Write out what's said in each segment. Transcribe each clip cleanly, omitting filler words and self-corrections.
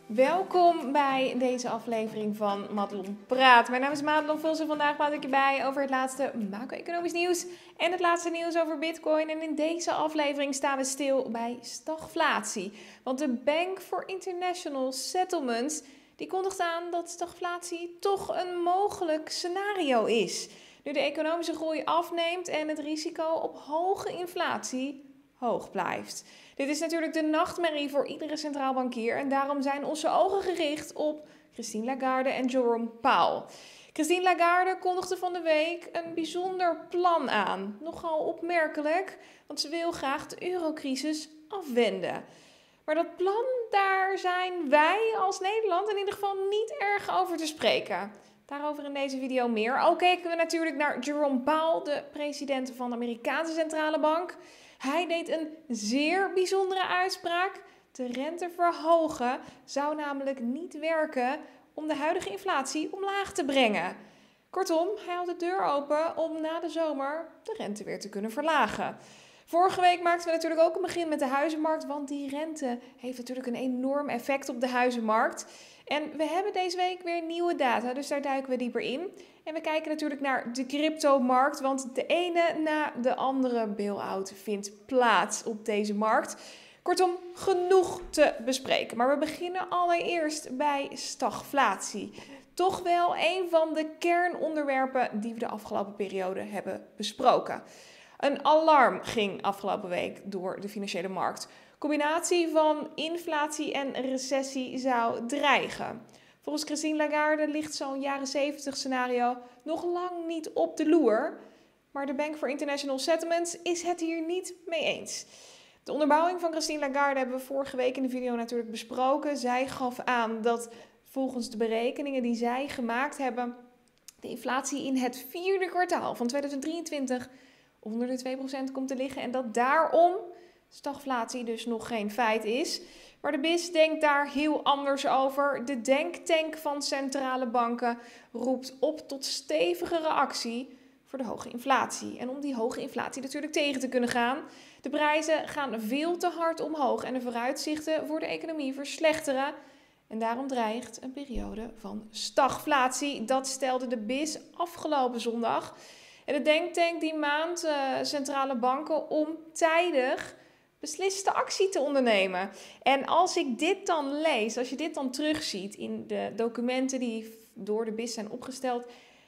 Welkom bij deze aflevering van Madelon Praat. Mijn naam is Madelon Vos en vandaag praat ik je bij over het laatste macro-economisch nieuws en het laatste nieuws over Bitcoin. En in deze aflevering staan we stil bij stagflatie. Want de Bank for International Settlements die kondigt aan dat stagflatie toch een mogelijk scenario is. Nu de economische groei afneemt en het risico op hoge inflatie hoog blijft. Dit is natuurlijk de nachtmerrie voor iedere centraal bankier en daarom zijn onze ogen gericht op Christine Lagarde en Jerome Powell. Christine Lagarde kondigde van de week een bijzonder plan aan. Nogal opmerkelijk, want ze wil graag de eurocrisis afwenden. Maar dat plan, daar zijn wij als Nederland in ieder geval niet erg over te spreken. Daarover in deze video meer. Ook keken we natuurlijk naar Jerome Powell, de president van de Amerikaanse Centrale Bank. Hij deed een zeer bijzondere uitspraak. De rente verhogen zou namelijk niet werken om de huidige inflatie omlaag te brengen. Kortom, hij had de deur open om na de zomer de rente weer te kunnen verlagen. Vorige week maakten we natuurlijk ook een begin met de huizenmarkt, want die rente heeft natuurlijk een enorm effect op de huizenmarkt. En we hebben deze week weer nieuwe data, dus daar duiken we dieper in. En we kijken natuurlijk naar de cryptomarkt, want de ene na de andere bail-out vindt plaats op deze markt. Kortom, genoeg te bespreken. Maar we beginnen allereerst bij stagflatie. Toch wel een van de kernonderwerpen die we de afgelopen periode hebben besproken. Een alarm ging afgelopen week door de financiële markt. Combinatie van inflatie en recessie zou dreigen. Volgens Christine Lagarde ligt zo'n jaren 70 scenario nog lang niet op de loer. Maar de Bank for International Settlements is het hier niet mee eens. De onderbouwing van Christine Lagarde hebben we vorige week in de video natuurlijk besproken. Zij gaf aan dat volgens de berekeningen die zij gemaakt hebben, de inflatie in het vierde kwartaal van 2023 onder de 2% komt te liggen. En dat daarom stagflatie dus nog geen feit is. Maar de BIS denkt daar heel anders over. De denktank van centrale banken roept op tot stevigere actie voor de hoge inflatie. En om die hoge inflatie natuurlijk tegen te kunnen gaan. De prijzen gaan veel te hard omhoog en de vooruitzichten voor de economie verslechteren. En daarom dreigt een periode van stagflatie. Dat stelde de BIS afgelopen zondag. En de denktank die maand centrale banken om tijdig besliste actie te ondernemen. En als ik dit dan lees, als je dit dan terugziet in de documenten die door de BIS zijn opgesteld,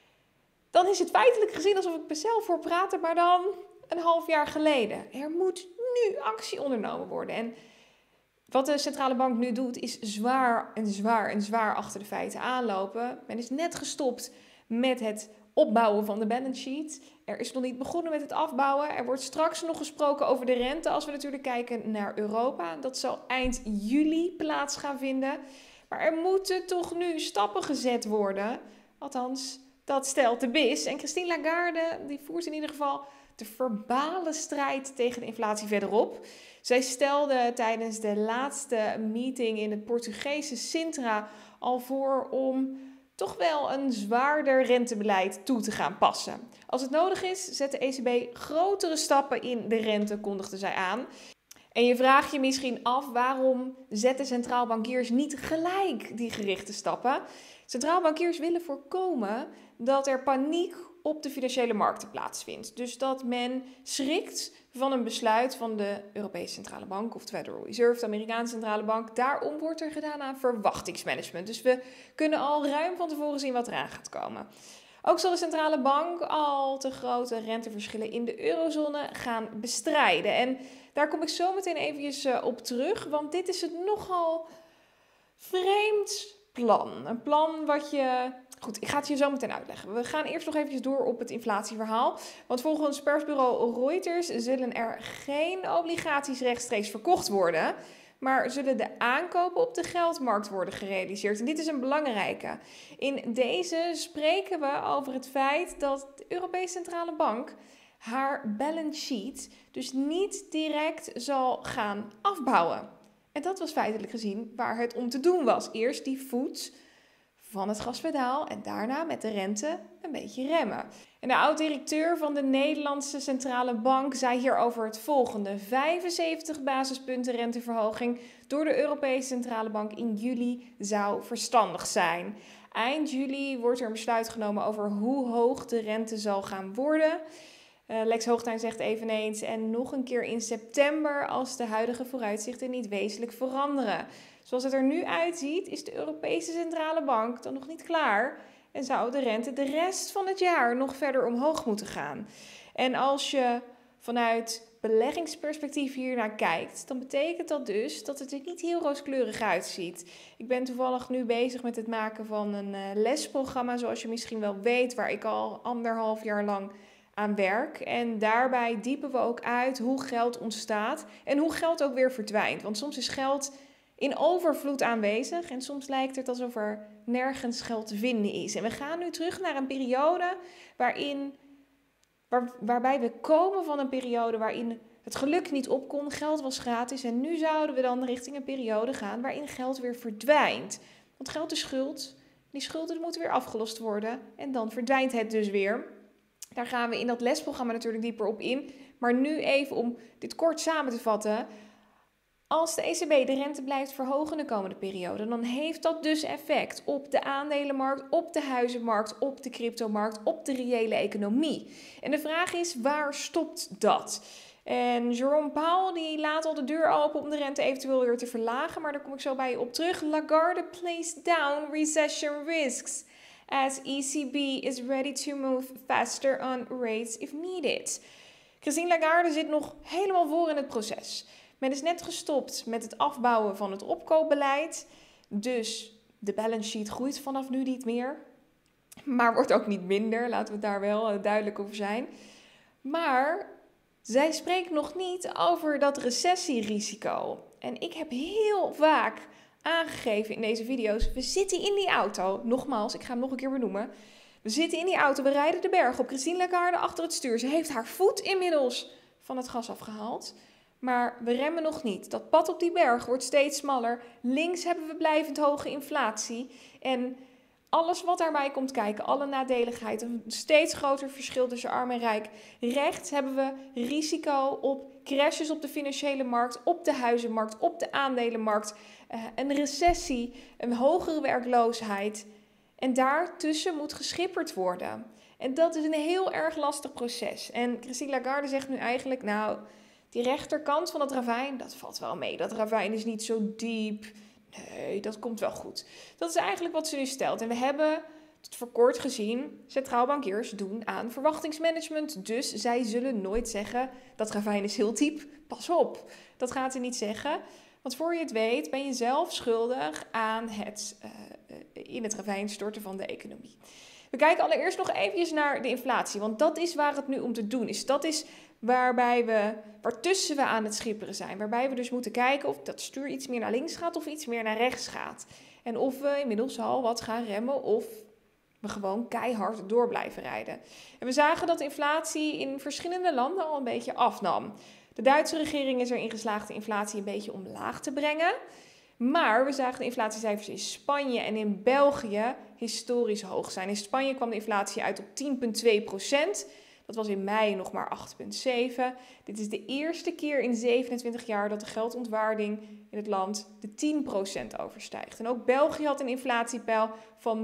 dan is het feitelijk gezien alsof ik mezelf voor praatte, maar dan een half jaar geleden. Er moet nu actie ondernomen worden. En wat de centrale bank nu doet, is zwaar achter de feiten aanlopen. Men is net gestopt met het opbouwen van de balance sheet. Er is nog niet begonnen met het afbouwen. Er wordt straks nog gesproken over de rente als we natuurlijk kijken naar Europa. Dat zal eind juli plaats gaan vinden. Maar er moeten toch nu stappen gezet worden. Althans, dat stelt de BIS. En Christine Lagarde die voert in ieder geval de verbale strijd tegen de inflatie verderop. Zij stelde tijdens de laatste meeting in het Portugese Sintra al voor om toch wel een zwaarder rentebeleid toe te gaan passen. Als het nodig is, zet de ECB grotere stappen in de rente, kondigde zij aan. En je vraagt je misschien af, waarom zetten centraalbankiers niet gelijk die gerichte stappen? Centraalbankiers willen voorkomen dat er paniek op de financiële markten plaatsvindt. Dus dat men schrikt van een besluit van de Europese Centrale Bank of de Federal Reserve, de Amerikaanse Centrale Bank. Daarom wordt er gedaan aan verwachtingsmanagement. Dus we kunnen al ruim van tevoren zien wat eraan gaat komen. Ook zal de centrale bank al te grote renteverschillen in de eurozone gaan bestrijden. En daar kom ik zo meteen eventjes op terug, want dit is het nogal vreemd plan. Een plan wat je... Goed, ik ga het je zo meteen uitleggen. We gaan eerst nog eventjes door op het inflatieverhaal. Want volgens persbureau Reuters zullen er geen obligaties rechtstreeks verkocht worden, maar zullen de aankopen op de geldmarkt worden gerealiseerd. En dit is een belangrijke. In deze spreken we over het feit dat de Europese Centrale Bank haar balance sheet dus niet direct zal gaan afbouwen. En dat was feitelijk gezien waar het om te doen was. Eerst die voet van het gaspedaal en daarna met de rente een beetje remmen. En de oud-directeur van de Nederlandse Centrale Bank zei hierover het volgende: 75 basispunten renteverhoging door de Europese Centrale Bank in juli zou verstandig zijn. Eind juli wordt er een besluit genomen over hoe hoog de rente zal gaan worden. Lex Hoogtijn zegt eveneens en nog een keer in september als de huidige vooruitzichten niet wezenlijk veranderen. Zoals het er nu uitziet is de Europese Centrale Bank dan nog niet klaar en zou de rente de rest van het jaar nog verder omhoog moeten gaan. En als je vanuit beleggingsperspectief hiernaar kijkt, dan betekent dat dus dat het er niet heel rooskleurig uitziet. Ik ben toevallig nu bezig met het maken van een lesprogramma, zoals je misschien wel weet, waar ik al 1,5 jaar lang aan werk. En daarbij diepen we ook uit hoe geld ontstaat en hoe geld ook weer verdwijnt. Want soms is geld in overvloed aanwezig en soms lijkt het alsof er nergens geld te vinden is. En we gaan nu terug naar een periode waarbij we komen van een periode waarin het geluk niet op kon, geld was gratis. En nu zouden we dan richting een periode gaan waarin geld weer verdwijnt. Want geld is schuld, die schulden moeten weer afgelost worden en dan verdwijnt het dus weer. Daar gaan we in dat lesprogramma natuurlijk dieper op in. Maar nu even om dit kort samen te vatten. Als de ECB de rente blijft verhogen de komende periode, dan heeft dat dus effect op de aandelenmarkt, op de huizenmarkt, op de cryptomarkt, op de reële economie. En de vraag is, waar stopt dat? En Jerome Powell die laat al de deur open om de rente eventueel weer te verlagen, maar daar kom ik zo bij je op terug. Lagarde plays down recession risks as ECB is ready to move faster on rates if needed. Christine Lagarde zit nog helemaal voor in het proces. Men is net gestopt met het afbouwen van het opkoopbeleid. Dus de balance sheet groeit vanaf nu niet meer. Maar wordt ook niet minder, laten we het daar wel duidelijk over zijn. Maar zij spreekt nog niet over dat recessierisico. En ik heb heel vaak aangegeven in deze video's, we zitten in die auto. Nogmaals, ik ga hem nog een keer benoemen. We zitten in die auto, we rijden de berg op. Christine Lagarde achter het stuur. Ze heeft haar voet inmiddels van het gas afgehaald. Maar we remmen nog niet. Dat pad op die berg wordt steeds smaller. Links hebben we blijvend hoge inflatie. En alles wat daarbij komt kijken, alle nadeligheid, een steeds groter verschil tussen arm en rijk. Rechts hebben we risico op crashes op de financiële markt, op de huizenmarkt, op de aandelenmarkt. Een recessie, een hogere werkloosheid. En daartussen moet geschipperd worden. En dat is een heel erg lastig proces. En Christine Lagarde zegt nu eigenlijk, nou, die rechterkant van het ravijn, dat valt wel mee. Dat ravijn is niet zo diep. Nee, dat komt wel goed. Dat is eigenlijk wat ze nu stelt. En we hebben tot voor kort gezien centraal bankiers doen aan verwachtingsmanagement. Dus zij zullen nooit zeggen, dat ravijn is heel diep. Pas op, dat gaat ze niet zeggen. Want voor je het weet ben je zelf schuldig aan het in het ravijn storten van de economie. We kijken allereerst nog eventjes naar de inflatie. Want dat is waar het nu om te doen is. Dat is waartussen we aan het schipperen zijn. Waarbij we dus moeten kijken of dat stuur iets meer naar links gaat of iets meer naar rechts gaat. En of we inmiddels al wat gaan remmen of we gewoon keihard door blijven rijden. En we zagen dat de inflatie in verschillende landen al een beetje afnam. De Duitse regering is erin geslaagd de inflatie een beetje omlaag te brengen. Maar we zagen de inflatiecijfers in Spanje en in België historisch hoog zijn. In Spanje kwam de inflatie uit op 10,2%. Dat was in mei nog maar 8,7. Dit is de eerste keer in 27 jaar dat de geldontwaarding in het land de 10% overstijgt. En ook België had een inflatiepeil van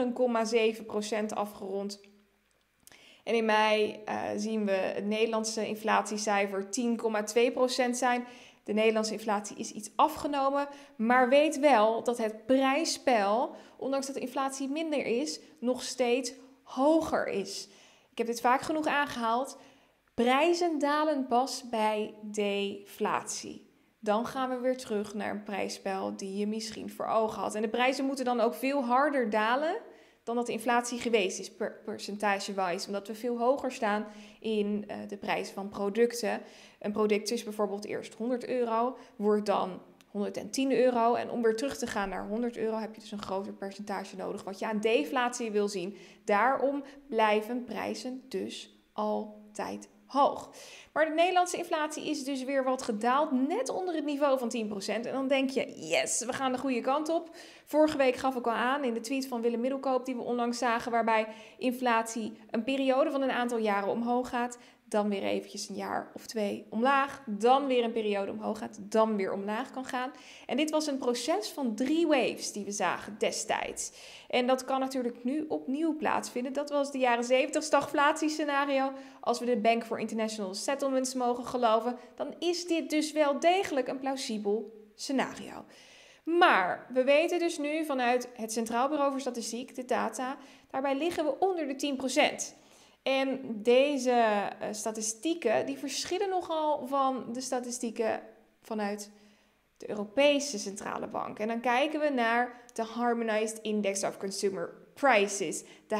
9,7% afgerond. En in mei zien we het Nederlandse inflatiecijfer 10,2% zijn. De Nederlandse inflatie is iets afgenomen, maar weet wel dat het prijspeil, ondanks dat de inflatie minder is, nog steeds hoger is. Ik heb dit vaak genoeg aangehaald. Prijzen dalen pas bij deflatie. Dan gaan we weer terug naar een prijspeil die je misschien voor ogen had. En de prijzen moeten dan ook veel harder dalen dan dat de inflatie geweest is, percentage-wise. Omdat we veel hoger staan in de prijs van producten. Een product is bijvoorbeeld eerst €100, wordt dan €110. En om weer terug te gaan naar €100 heb je dus een groter percentage nodig wat je aan deflatie wil zien. Daarom blijven prijzen dus altijd hoog. Maar de Nederlandse inflatie is dus weer wat gedaald, net onder het niveau van 10%. En dan denk je, yes, we gaan de goede kant op. Vorige week gaf ik al aan in de tweet van Willem Middelkoop die we onlangs zagen, waarbij inflatie een periode van een aantal jaren omhoog gaat, dan weer eventjes een jaar of 2 omlaag, dan weer een periode omhoog gaat, dan weer omlaag kan gaan. En dit was een proces van 3 waves die we zagen destijds. En dat kan natuurlijk nu opnieuw plaatsvinden. Dat was de jaren 70 stagflatiescenario. Als we de Bank for International Settlements mogen geloven, dan is dit dus wel degelijk een plausibel scenario. Maar we weten dus nu vanuit het Centraal Bureau voor Statistiek, de data, daarbij liggen we onder de 10%. En deze statistieken die verschillen nogal van de statistieken vanuit de Europese Centrale Bank. En dan kijken we naar de Harmonized Index of Consumer Prices, de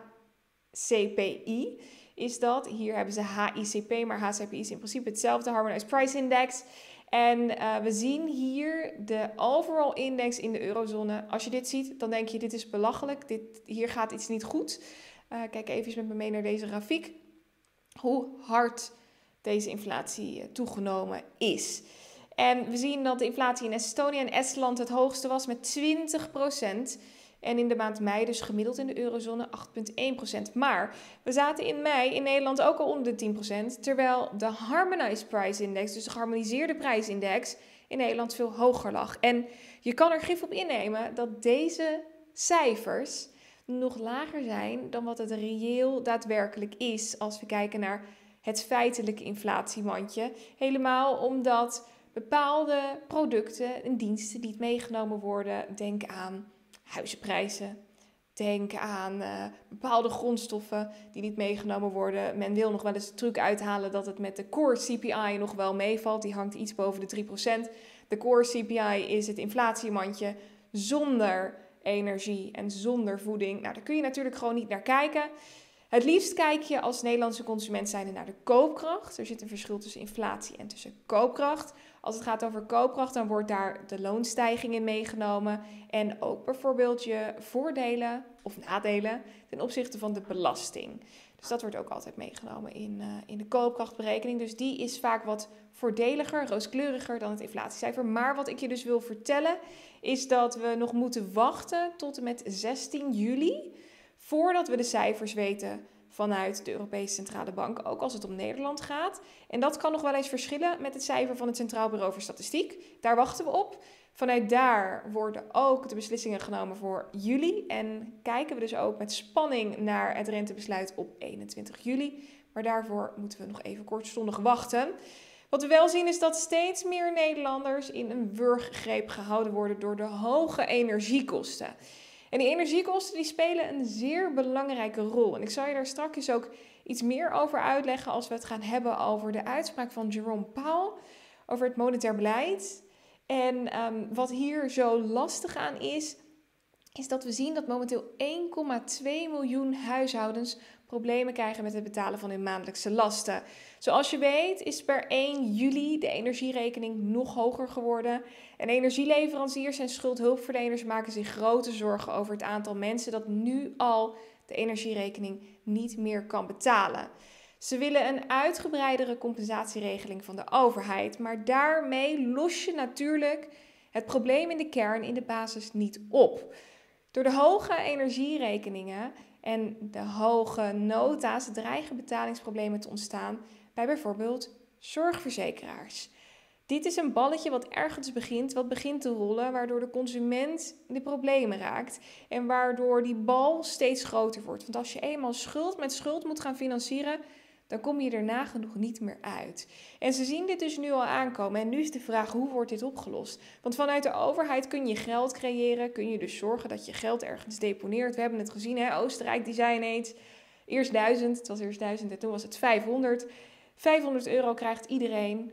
HCPI is dat. Hier hebben ze HICP, maar HCPI is in principe hetzelfde, Harmonized Price Index. En we zien hier de overall index in de eurozone. Als je dit ziet, dan denk je dit is belachelijk, hier gaat iets niet goed. Kijk even met me mee naar deze grafiek. Hoe hard deze inflatie toegenomen is. En we zien dat de inflatie in Estonië en Estland het hoogste was met 20%. En in de maand mei dus gemiddeld in de eurozone 8,1%. Maar we zaten in mei in Nederland ook al onder de 10%. Terwijl de Harmonized Price Index, dus de geharmoniseerde prijsindex, in Nederland veel hoger lag. En je kan er gif op innemen dat deze cijfers nog lager zijn dan wat het reëel daadwerkelijk is als we kijken naar het feitelijke inflatiemandje. Helemaal omdat bepaalde producten en diensten niet meegenomen worden. Denk aan huizenprijzen. Denk aan bepaalde grondstoffen die niet meegenomen worden. Men wil nog wel eens de truc uithalen dat het met de core CPI nog wel meevalt. Die hangt iets boven de 3%. De core CPI is het inflatiemandje zonder energie en zonder voeding. Nou, daar kun je natuurlijk gewoon niet naar kijken. Het liefst kijk je als Nederlandse consument zijnde naar de koopkracht. Er zit een verschil tussen inflatie en tussen koopkracht. Als het gaat over koopkracht, dan wordt daar de loonstijging in meegenomen. En ook bijvoorbeeld je voordelen of nadelen ten opzichte van de belasting. Dus dat wordt ook altijd meegenomen in de koopkrachtberekening. Dus die is vaak wat voordeliger, rooskleuriger dan het inflatiecijfer. Maar wat ik je dus wil vertellen is dat we nog moeten wachten tot en met 16 juli... voordat we de cijfers weten vanuit de Europese Centrale Bank, ook als het om Nederland gaat. En dat kan nog wel eens verschillen met het cijfer van het Centraal Bureau voor Statistiek. Daar wachten we op. Vanuit daar worden ook de beslissingen genomen voor juli. En kijken we dus ook met spanning naar het rentebesluit op 21 juli. Maar daarvoor moeten we nog even kortstondig wachten. Wat we wel zien is dat steeds meer Nederlanders in een wurggreep gehouden worden door de hoge energiekosten. En die energiekosten die spelen een zeer belangrijke rol. En ik zal je daar straks ook iets meer over uitleggen als we het gaan hebben over de uitspraak van Jerome Powell over het monetair beleid. En wat hier zo lastig aan is dat we zien dat momenteel 1,2 miljoen huishoudens problemen krijgen met het betalen van hun maandelijkse lasten. Zoals je weet is per 1 juli de energierekening nog hoger geworden. En energieleveranciers en schuldhulpverleners maken zich grote zorgen over het aantal mensen dat nu al de energierekening niet meer kan betalen. Ze willen een uitgebreidere compensatieregeling van de overheid, maar daarmee los je natuurlijk het probleem in de kern, in de basis, niet op. Door de hoge energierekeningen en de hoge nota's dreigen betalingsproblemen te ontstaan bij bijvoorbeeld zorgverzekeraars. Dit is een balletje wat ergens begint, wat begint te rollen, waardoor de consument in de problemen raakt en waardoor die bal steeds groter wordt. Want als je eenmaal schuld met schuld moet gaan financieren, dan kom je er nagenoeg niet meer uit. En ze zien dit dus nu al aankomen. En nu is de vraag, hoe wordt dit opgelost? Want vanuit de overheid kun je geld creëren. Kun je dus zorgen dat je geld ergens deponeert. We hebben het gezien, hè? Oostenrijk die zei ineens, eerst 1000, het was eerst 1000 en toen was het 500. 500 euro krijgt iedereen.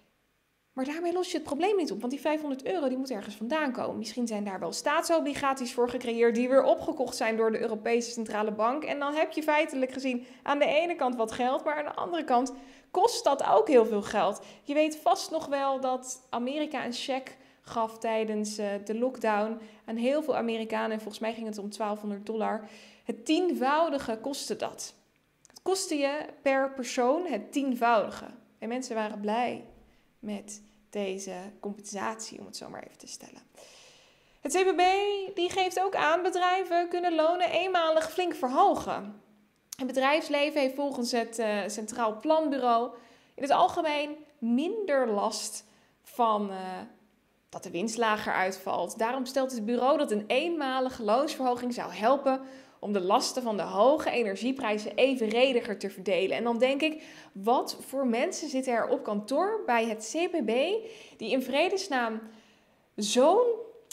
Maar daarmee los je het probleem niet op, want die 500 euro die moet ergens vandaan komen. Misschien zijn daar wel staatsobligaties voor gecreëerd die weer opgekocht zijn door de Europese Centrale Bank. En dan heb je feitelijk gezien aan de ene kant wat geld, maar aan de andere kant kost dat ook heel veel geld. Je weet vast nog wel dat Amerika een cheque gaf tijdens de lockdown aan heel veel Amerikanen. En volgens mij ging het om $1200. Het tienvoudige kostte dat. Het kostte je per persoon het 10-voudige. En mensen waren blij met deze compensatie, om het zo maar even te stellen. Het CPB die geeft ook aan, bedrijven kunnen lonen eenmalig flink verhogen. Het bedrijfsleven heeft volgens het Centraal Planbureau in het algemeen minder last van dat de winst lager uitvalt. Daarom stelt het bureau dat een eenmalige loonsverhoging zou helpen om de lasten van de hoge energieprijzen evenrediger te verdelen. En dan denk ik, wat voor mensen zitten er op kantoor bij het CPB die in vredesnaam zo'n...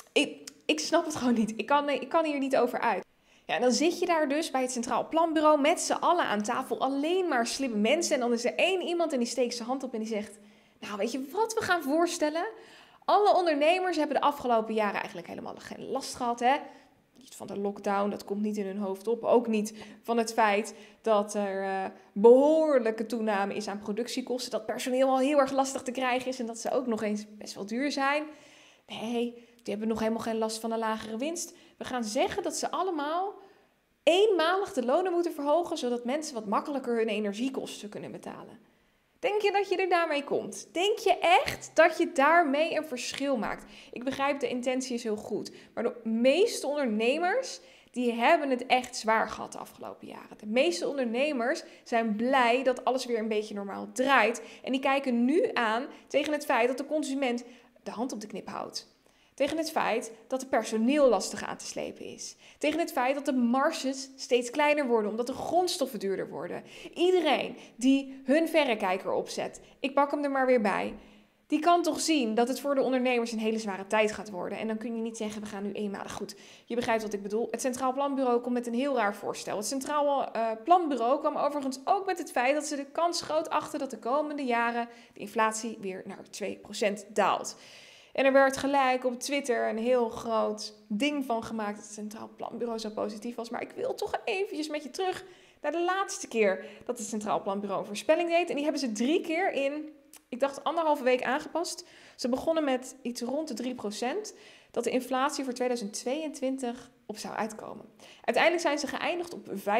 Ik snap het gewoon niet. Ik kan hier niet over uit. Ja, en dan zit je daar dus bij het Centraal Planbureau met z'n allen aan tafel. Alleen maar slimme mensen. En dan is er één iemand en die steekt zijn hand op en die zegt... Nou, weet je wat we gaan voorstellen? Alle ondernemers hebben de afgelopen jaren eigenlijk helemaal geen last gehad, hè? Niet van de lockdown, dat komt niet in hun hoofd op. Ook niet van het feit dat er behoorlijke toename is aan productiekosten. Dat personeel al heel erg lastig te krijgen is en dat ze ook nog eens best wel duur zijn. Nee, die hebben nog helemaal geen last van een lagere winst. We gaan zeggen dat ze allemaal eenmalig de lonen moeten verhogen, zodat mensen wat makkelijker hun energiekosten kunnen betalen. Denk je dat je er daarmee komt? Denk je echt dat je daarmee een verschil maakt? Ik begrijp, de intentie is heel goed. Maar de meeste ondernemers, die hebben het echt zwaar gehad de afgelopen jaren. De meeste ondernemers zijn blij dat alles weer een beetje normaal draait. En die kijken nu aan tegen het feit dat de consument de hand op de knip houdt. Tegen het feit dat het personeel lastig aan te slepen is. Tegen het feit dat de marges steeds kleiner worden, omdat de grondstoffen duurder worden. Iedereen die hun verrekijker opzet, ik pak hem er maar weer bij, die kan toch zien dat het voor de ondernemers een hele zware tijd gaat worden. En dan kun je niet zeggen, we gaan nu eenmalig goed. Je begrijpt wat ik bedoel. Het Centraal Planbureau komt met een heel raar voorstel. Het Centraal Planbureau kwam overigens ook met het feit dat ze de kans groot achten dat de komende jaren de inflatie weer naar 2% daalt. En er werd gelijk op Twitter een heel groot ding van gemaakt dat het Centraal Planbureau zo positief was. Maar ik wil toch eventjes met je terug naar de laatste keer dat het Centraal Planbureau een voorspelling deed. En die hebben ze 3 keer in, ik dacht 1,5 week aangepast. Ze begonnen met iets rond de 3%, dat de inflatie voor 2022 op zou uitkomen. Uiteindelijk zijn ze geëindigd op 5,2%. 5,2%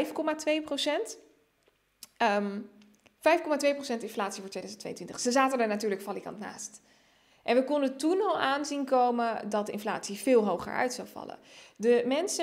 inflatie voor 2022. Ze zaten er natuurlijk valikant naast. En we konden toen al aanzien komen dat de inflatie veel hoger uit zou vallen. De mensen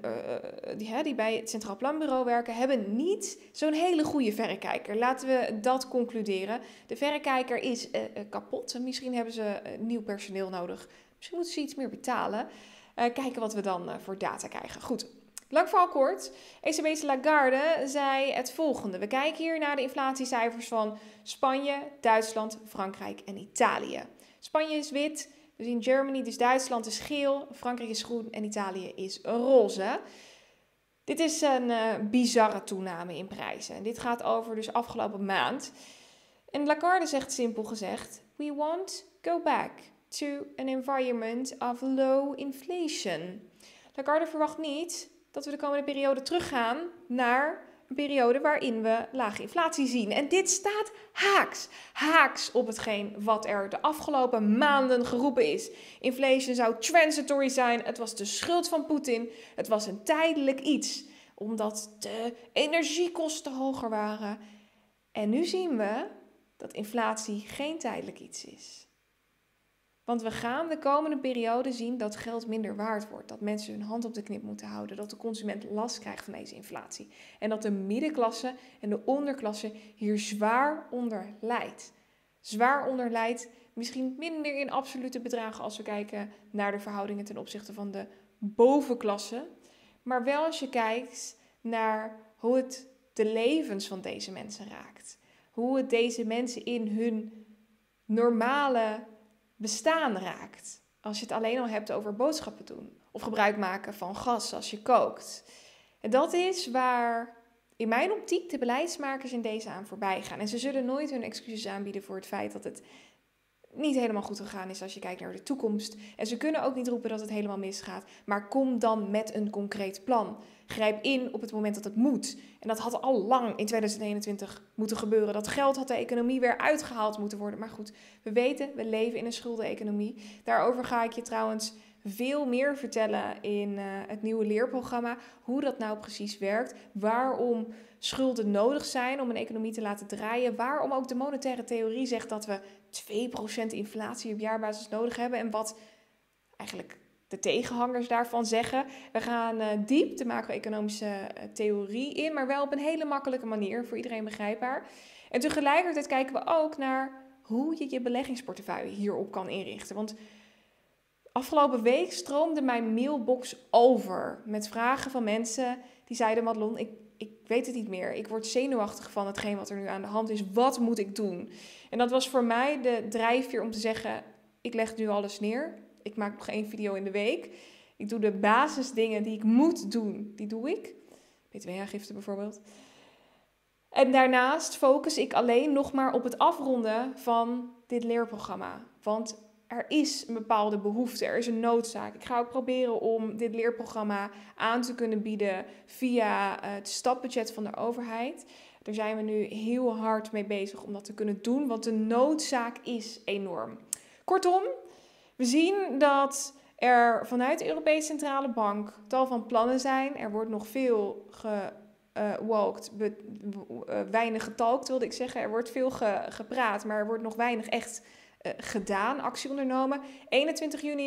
die bij het Centraal Planbureau werken, hebben niet zo'n hele goede verrekijker. Laten we dat concluderen. De verrekijker is kapot. Misschien hebben ze nieuw personeel nodig. Misschien moeten ze iets meer betalen. Kijken wat we dan voor data krijgen. Goed, lang verhaal kort. ECB's Lagarde zei het volgende. We kijken hier naar de inflatiecijfers van Spanje, Duitsland, Frankrijk en Italië. Spanje is wit, we zien Germany, dus Duitsland is geel, Frankrijk is groen en Italië is roze. Dit is een bizarre toename in prijzen. En dit gaat over dus afgelopen maand. En Lagarde zegt simpel gezegd, we want go back to an environment of low inflation. Lagarde verwacht niet dat we de komende periode teruggaan naar een periode waarin we lage inflatie zien. En dit staat haaks op hetgeen wat er de afgelopen maanden geroepen is. Inflation zou transitory zijn, het was de schuld van Poetin, het was een tijdelijk iets, omdat de energiekosten hoger waren. En nu zien we dat inflatie geen tijdelijk iets is. Want we gaan de komende periode zien dat geld minder waard wordt. Dat mensen hun hand op de knip moeten houden. Dat de consument last krijgt van deze inflatie. En dat de middenklasse en de onderklasse hier zwaar onder lijdt. Zwaar onder lijdt, misschien minder in absolute bedragen als we kijken naar de verhoudingen ten opzichte van de bovenklasse. Maar wel als je kijkt naar hoe het de levens van deze mensen raakt. Hoe het deze mensen in hun normale bestaan raakt. Als je het alleen al hebt over boodschappen doen. Of gebruik maken van gas als je kookt. En dat is waar in mijn optiek de beleidsmakers in deze aan voorbij gaan. En ze zullen nooit hun excuses aanbieden voor het feit dat het niet helemaal goed gegaan is als je kijkt naar de toekomst. En ze kunnen ook niet roepen dat het helemaal misgaat. Maar kom dan met een concreet plan. Grijp in op het moment dat het moet. En dat had al lang in 2021 moeten gebeuren. Dat geld had de economie weer uitgehaald moeten worden. Maar goed, we weten, we leven in een schuldeneconomie. Daarover ga ik je trouwens veel meer vertellen in het nieuwe leerprogramma. Hoe dat nou precies werkt. Waarom schulden nodig zijn om een economie te laten draaien. Waarom ook de monetaire theorie zegt dat we 2% inflatie op jaarbasis nodig hebben. En wat eigenlijk de tegenhangers daarvan zeggen. We gaan diep de macro-economische theorie in, maar wel op een hele makkelijke manier, voor iedereen begrijpbaar. En tegelijkertijd kijken we ook naar hoe je je beleggingsportefeuille hierop kan inrichten. Want afgelopen week stroomde mijn mailbox over met vragen van mensen die zeiden: Madelon, ik weet het niet meer. Ik word zenuwachtig van hetgeen wat er nu aan de hand is. Wat moet ik doen? En dat was voor mij de drijfveer om te zeggen: ik leg nu alles neer. Ik maak nog 1 video in de week. Ik doe de basisdingen die ik moet doen, die doe ik. btw-aangifte bijvoorbeeld. En daarnaast focus ik alleen nog maar op het afronden van dit leerprogramma. Want er is een bepaalde behoefte, er is een noodzaak. Ik ga ook proberen om dit leerprogramma aan te kunnen bieden via het stapbudget van de overheid. Daar zijn we nu heel hard mee bezig om dat te kunnen doen, want de noodzaak is enorm. Kortom, we zien dat er vanuit de Europese Centrale Bank tal van plannen zijn. Er wordt nog veel weinig getalkt, wilde ik zeggen. Er wordt veel gepraat, maar er wordt nog weinig echt gedaan, actie ondernomen. 21 juli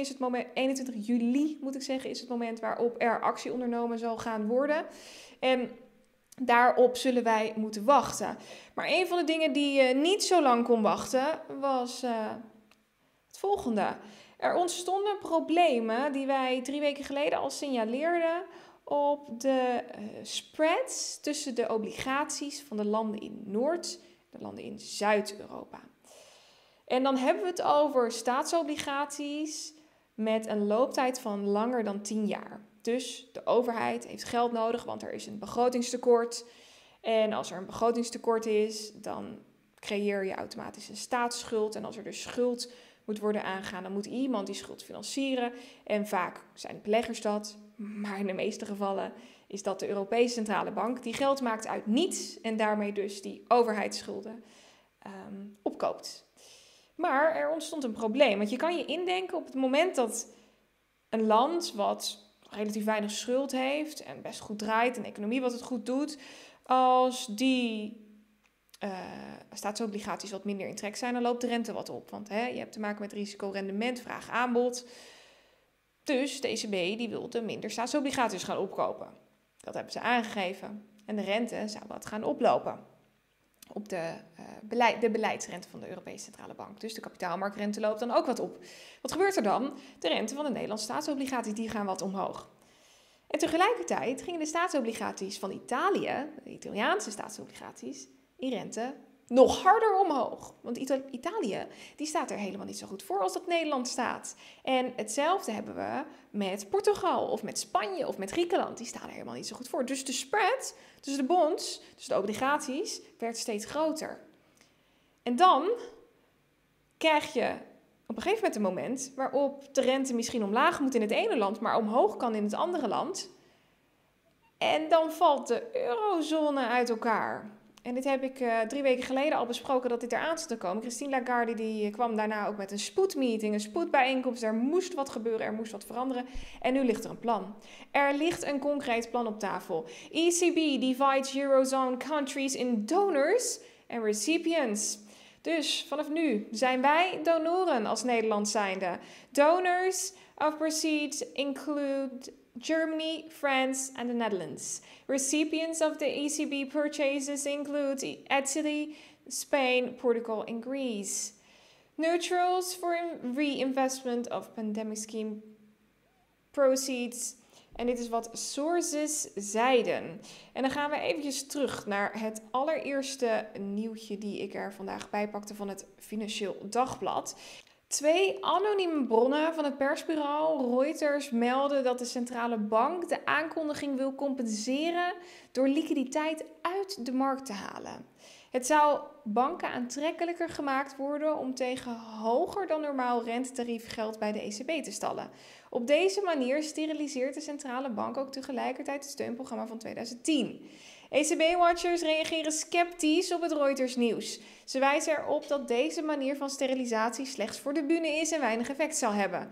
is het moment waarop er actie ondernomen zal gaan worden. En daarop zullen wij moeten wachten. Maar een van de dingen die niet zo lang kon wachten, was het volgende. Er ontstonden problemen die wij 3 weken geleden al signaleerden op de spreads tussen de obligaties van de landen in Noord- en de landen in Zuid-Europa. En dan hebben we het over staatsobligaties met een looptijd van langer dan 10 jaar. Dus de overheid heeft geld nodig, want er is een begrotingstekort. En als er een begrotingstekort is, dan creëer je automatisch een staatsschuld. En als er dus schuld moet worden aangegaan, dan moet iemand die schuld financieren. En vaak zijn beleggers dat, maar in de meeste gevallen is dat de Europese Centrale Bank die geld maakt uit niets en daarmee dus die overheidsschulden opkoopt. Maar er ontstond een probleem, want je kan je indenken op het moment dat een land wat relatief weinig schuld heeft en best goed draait, een economie wat het goed doet, als die staatsobligaties wat minder in trek zijn, dan loopt de rente wat op. Want je hebt te maken met risico-rendement, vraag-aanbod. Dus de ECB die wilde minder staatsobligaties gaan opkopen. Dat hebben ze aangegeven. En de rente zou wat gaan oplopen op de beleidsrente van de Europese Centrale Bank. Dus de kapitaalmarktrente loopt dan ook wat op. Wat gebeurt er dan? De rente van de Nederlandse staatsobligaties die gaan wat omhoog. En tegelijkertijd gingen de staatsobligaties van Italië, de Italiaanse staatsobligaties, in rente nog harder omhoog. Want Italië die staat er helemaal niet zo goed voor als dat Nederland staat. En hetzelfde hebben we met Portugal of met Spanje of met Griekenland. Die staan er helemaal niet zo goed voor. Dus de spread tussen de bonds, tussen de obligaties, werd steeds groter. En dan krijg je op een gegeven moment een moment waarop de rente misschien omlaag moet in het ene land, maar omhoog kan in het andere land. En dan valt de eurozone uit elkaar. En dit heb ik 3 weken geleden al besproken dat dit eraan zat te komen. Christine Lagarde die kwam daarna ook met een spoedmeeting, een spoedbijeenkomst. Er moest wat gebeuren, er moest wat veranderen. En nu ligt er een plan. Er ligt een concreet plan op tafel. ECB divides Eurozone countries in donors en recipients. Dus vanaf nu zijn wij donoren als Nederland zijnde. Donors of proceeds include Germany, France and the Netherlands. Recipients of the ECB purchases include Italy, Spain, Portugal and Greece. Neutrals for reinvestment of pandemic scheme proceeds. En dit is wat sources zeiden. En dan gaan we eventjes terug naar het allereerste nieuwtje die ik er vandaag bij pakte van het Financieel Dagblad. 2 anonieme bronnen van het persbureau Reuters melden dat de centrale bank de aankondiging wil compenseren door liquiditeit uit de markt te halen. Het zou banken aantrekkelijker gemaakt worden om tegen hoger dan normaal rentetarief geld bij de ECB te stallen. Op deze manier steriliseert de centrale bank ook tegelijkertijd het steunprogramma van 2010. ECB-watchers reageren sceptisch op het Reuters nieuws. Ze wijzen erop dat deze manier van sterilisatie slechts voor de bühne is en weinig effect zal hebben.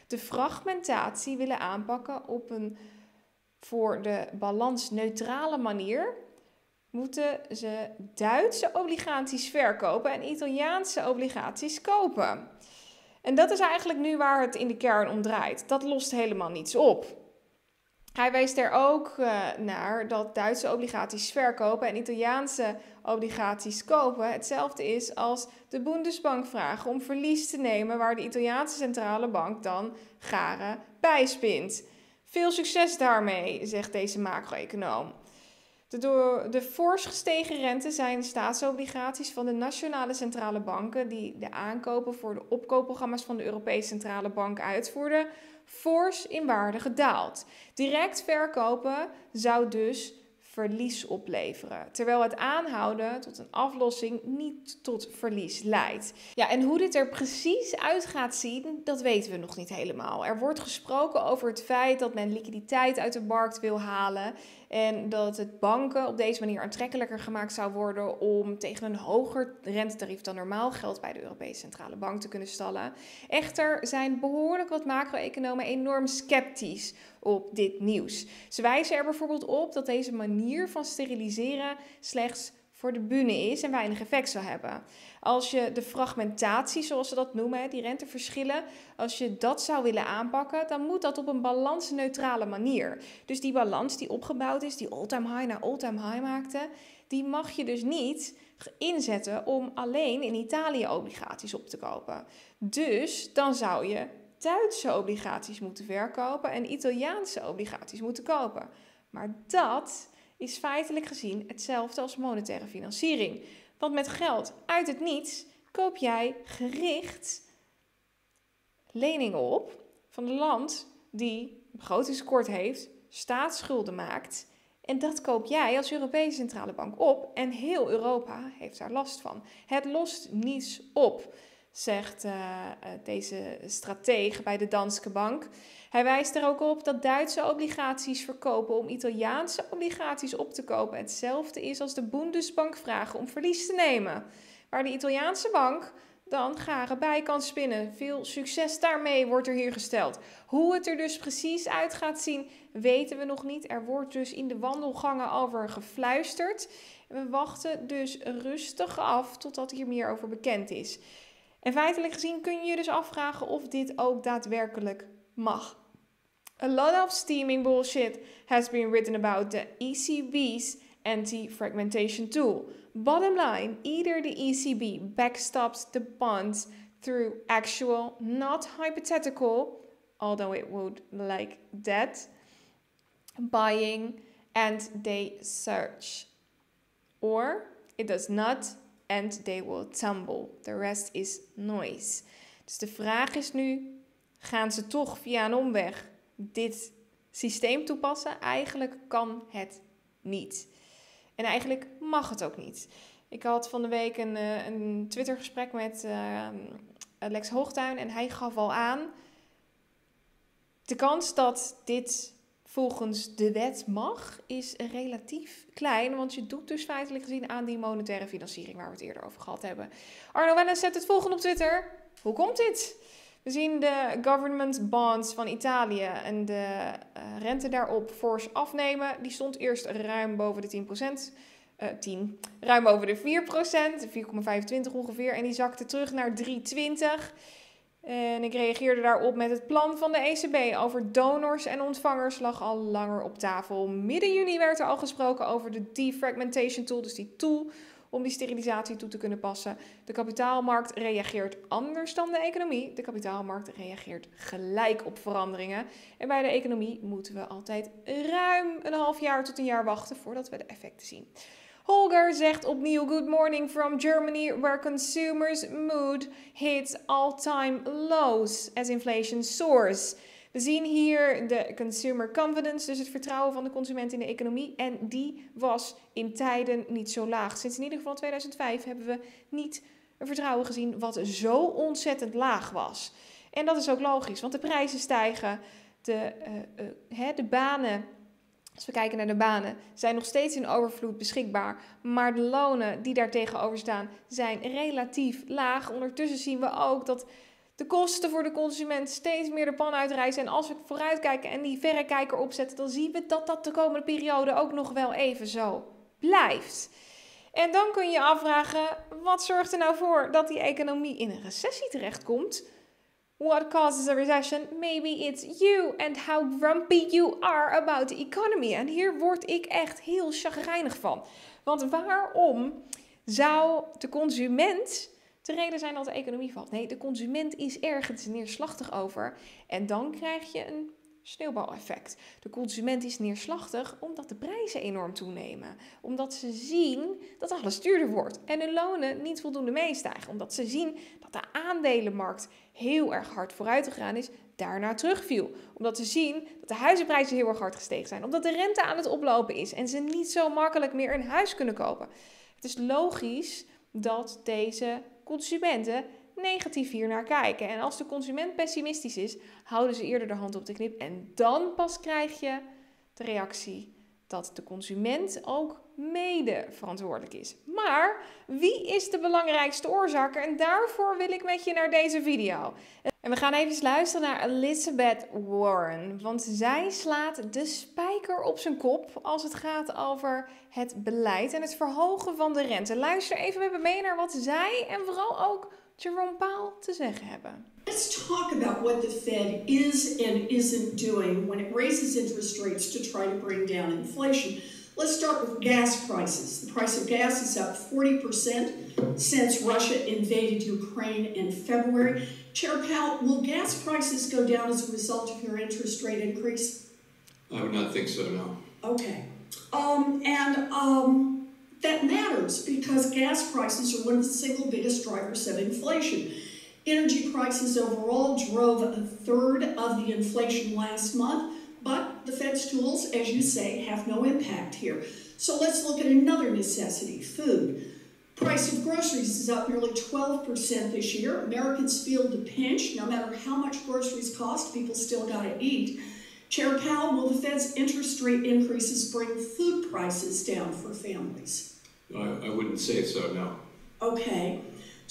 de fragmentatie willen aanpakken op een voor de balans neutrale manier, moeten ze Duitse obligaties verkopen en Italiaanse obligaties kopen. En dat is eigenlijk nu waar het in de kern om draait. Dat lost helemaal niets op. Hij wijst er ook naar dat Duitse obligaties verkopen en Italiaanse obligaties kopen hetzelfde is als de Bundesbank vragen om verlies te nemen waar de Italiaanse centrale bank dan garen bijspint. Veel succes daarmee, zegt deze macro-econoom. Door de fors gestegen rente zijn staatsobligaties van de nationale centrale banken die de aankopen voor de opkoopprogramma's van de Europese Centrale Bank uitvoerden, fors in waarde gedaald. Direct verkopen zou dus verlies opleveren, terwijl het aanhouden tot een aflossing niet tot verlies leidt. Ja, en hoe dit er precies uit gaat zien, dat weten we nog niet helemaal. Er wordt gesproken over het feit dat men liquiditeit uit de markt wil halen en dat het banken op deze manier aantrekkelijker gemaakt zou worden om tegen een hoger rentetarief dan normaal geldt bij de Europese Centrale Bank te kunnen stallen. Echter zijn behoorlijk wat macro-economen enorm sceptisch op dit nieuws. Ze wijzen er bijvoorbeeld op dat deze manier van steriliseren slechts voor de bühne is en weinig effect zal hebben. Als je de fragmentatie, zoals ze dat noemen, die renteverschillen, als je dat zou willen aanpakken, dan moet dat op een balansneutrale manier. Dus die balans die opgebouwd is, die all-time high naar all-time high maakte, die mag je dus niet inzetten om alleen in Italië obligaties op te kopen. Dus dan zou je Duitse obligaties moeten verkopen en Italiaanse obligaties moeten kopen. Maar dat is feitelijk gezien hetzelfde als monetaire financiering. Want met geld uit het niets koop jij gericht leningen op van een land die een begrotingstekort heeft, staatsschulden maakt. En dat koop jij als Europese Centrale Bank op en heel Europa heeft daar last van. Het lost niets op, zegt deze stratege bij de Danske Bank. Hij wijst er ook op dat Duitse obligaties verkopen om Italiaanse obligaties op te kopen hetzelfde is als de Bundesbank vragen om verlies te nemen. Waar de Italiaanse bank dan garen bij kan spinnen. Veel succes daarmee wordt er hier gesteld. Hoe het er dus precies uit gaat zien, weten we nog niet. Er wordt dus in de wandelgangen over gefluisterd. We wachten dus rustig af totdat hier meer over bekend is. En feitelijk gezien kun je je dus afvragen of dit ook daadwerkelijk mag. A lot of steaming bullshit has been written about the ECB's anti-fragmentation tool. Bottom line, either the ECB backstops the bonds through actual, not hypothetical, although it would like that, buying and they surge. Or it does not and they will tumble. The rest is noise. Dus de vraag is nu, gaan ze toch via een omweg dit systeem toepassen? Eigenlijk kan het niet. En eigenlijk mag het ook niet. Ik had van de week een Twittergesprek met Lex Hoogtuin en hij gaf al aan, de kans dat dit volgens de wet mag, is relatief klein, want je doet dus feitelijk gezien aan die monetaire financiering waar we het eerder over gehad hebben. Arno Wellens zet het volgende op Twitter. Hoe komt dit? We zien de government bonds van Italië en de rente daarop fors afnemen. Die stond eerst ruim boven de 10%. Ruim boven de 4%, 4,25 ongeveer. En die zakte terug naar 3,20. En ik reageerde daarop met het plan van de ECB over donors en ontvangers lag al langer op tafel. Midden juni werd er al gesproken over de defragmentation tool, dus die tool om die sterilisatie toe te kunnen passen. De kapitaalmarkt reageert anders dan de economie. De kapitaalmarkt reageert gelijk op veranderingen. En bij de economie moeten we altijd ruim een half jaar tot een jaar wachten voordat we de effecten zien. Holger zegt opnieuw good morning from Germany, where consumers' mood hits all-time lows as inflation soars. We zien hier de consumer confidence, dus het vertrouwen van de consument in de economie. En die was in tijden niet zo laag. Sinds in ieder geval 2005 hebben we niet een vertrouwen gezien wat zo ontzettend laag was. En dat is ook logisch, want de prijzen stijgen, de banen, als we kijken naar de banen, zijn nog steeds in overvloed beschikbaar. Maar de lonen die daar tegenover staan zijn relatief laag. Ondertussen zien we ook dat de kosten voor de consument steeds meer de pan uitreizen. En als we vooruitkijken en die verrekijker opzetten, dan zien we dat dat de komende periode ook nog wel even zo blijft. En dan kun je je afvragen, wat zorgt er nou voor dat die economie in een recessie terechtkomt? What causes a recession? Maybe it's you and how grumpy you are about the economy. En hier word ik echt heel chagrijnig van. Want waarom zou de consument de reden zijn dat de economie valt? Nee, de consument is ergens neerslachtig over. En dan krijg je een sneeuwbaleffect. De consument is neerslachtig omdat de prijzen enorm toenemen. Omdat ze zien dat alles duurder wordt. En de lonen niet voldoende meestijgen. Omdat ze zien dat de aandelenmarkt heel erg hard vooruit gegaan is, daarna terugviel. Omdat ze zien dat de huizenprijzen heel erg hard gestegen zijn. Omdat de rente aan het oplopen is en ze niet zo makkelijk meer een huis kunnen kopen. Het is logisch dat deze consumenten negatief hier naar kijken. En als de consument pessimistisch is, houden ze eerder de hand op de knip. En dan pas krijg je de reactie dat de consument ook mede verantwoordelijk is. Maar wie is de belangrijkste oorzaker? En daarvoor wil ik met je naar deze video. En we gaan even luisteren naar Elizabeth Warren. Want zij slaat de spijker op zijn kop als het gaat over het beleid en het verhogen van de rente. Luister even met me mee naar wat zij en vooral ook Jerome Powell te zeggen hebben. Let's talk about what the Fed is and isn't doing when it raises interest rates to try to bring down inflation. Let's start with gas prices. The price of gas is up 40% since Russia invaded Ukraine in February. Chair Powell, will gas prices go down as a result of your interest rate increase? I would not think so, no. Okay. That matters because gas prices are one of the single biggest drivers of inflation. Energy prices overall drove a third of the inflation last month, but the Fed's tools, as you say, have no impact here. So let's look at another necessity, food. Price of groceries is up nearly 12% this year. Americans feel the pinch. No matter how much groceries cost, people still gotta eat. Chair Powell, will the Fed's interest rate increases bring food prices down for families? I wouldn't say so, no. Okay.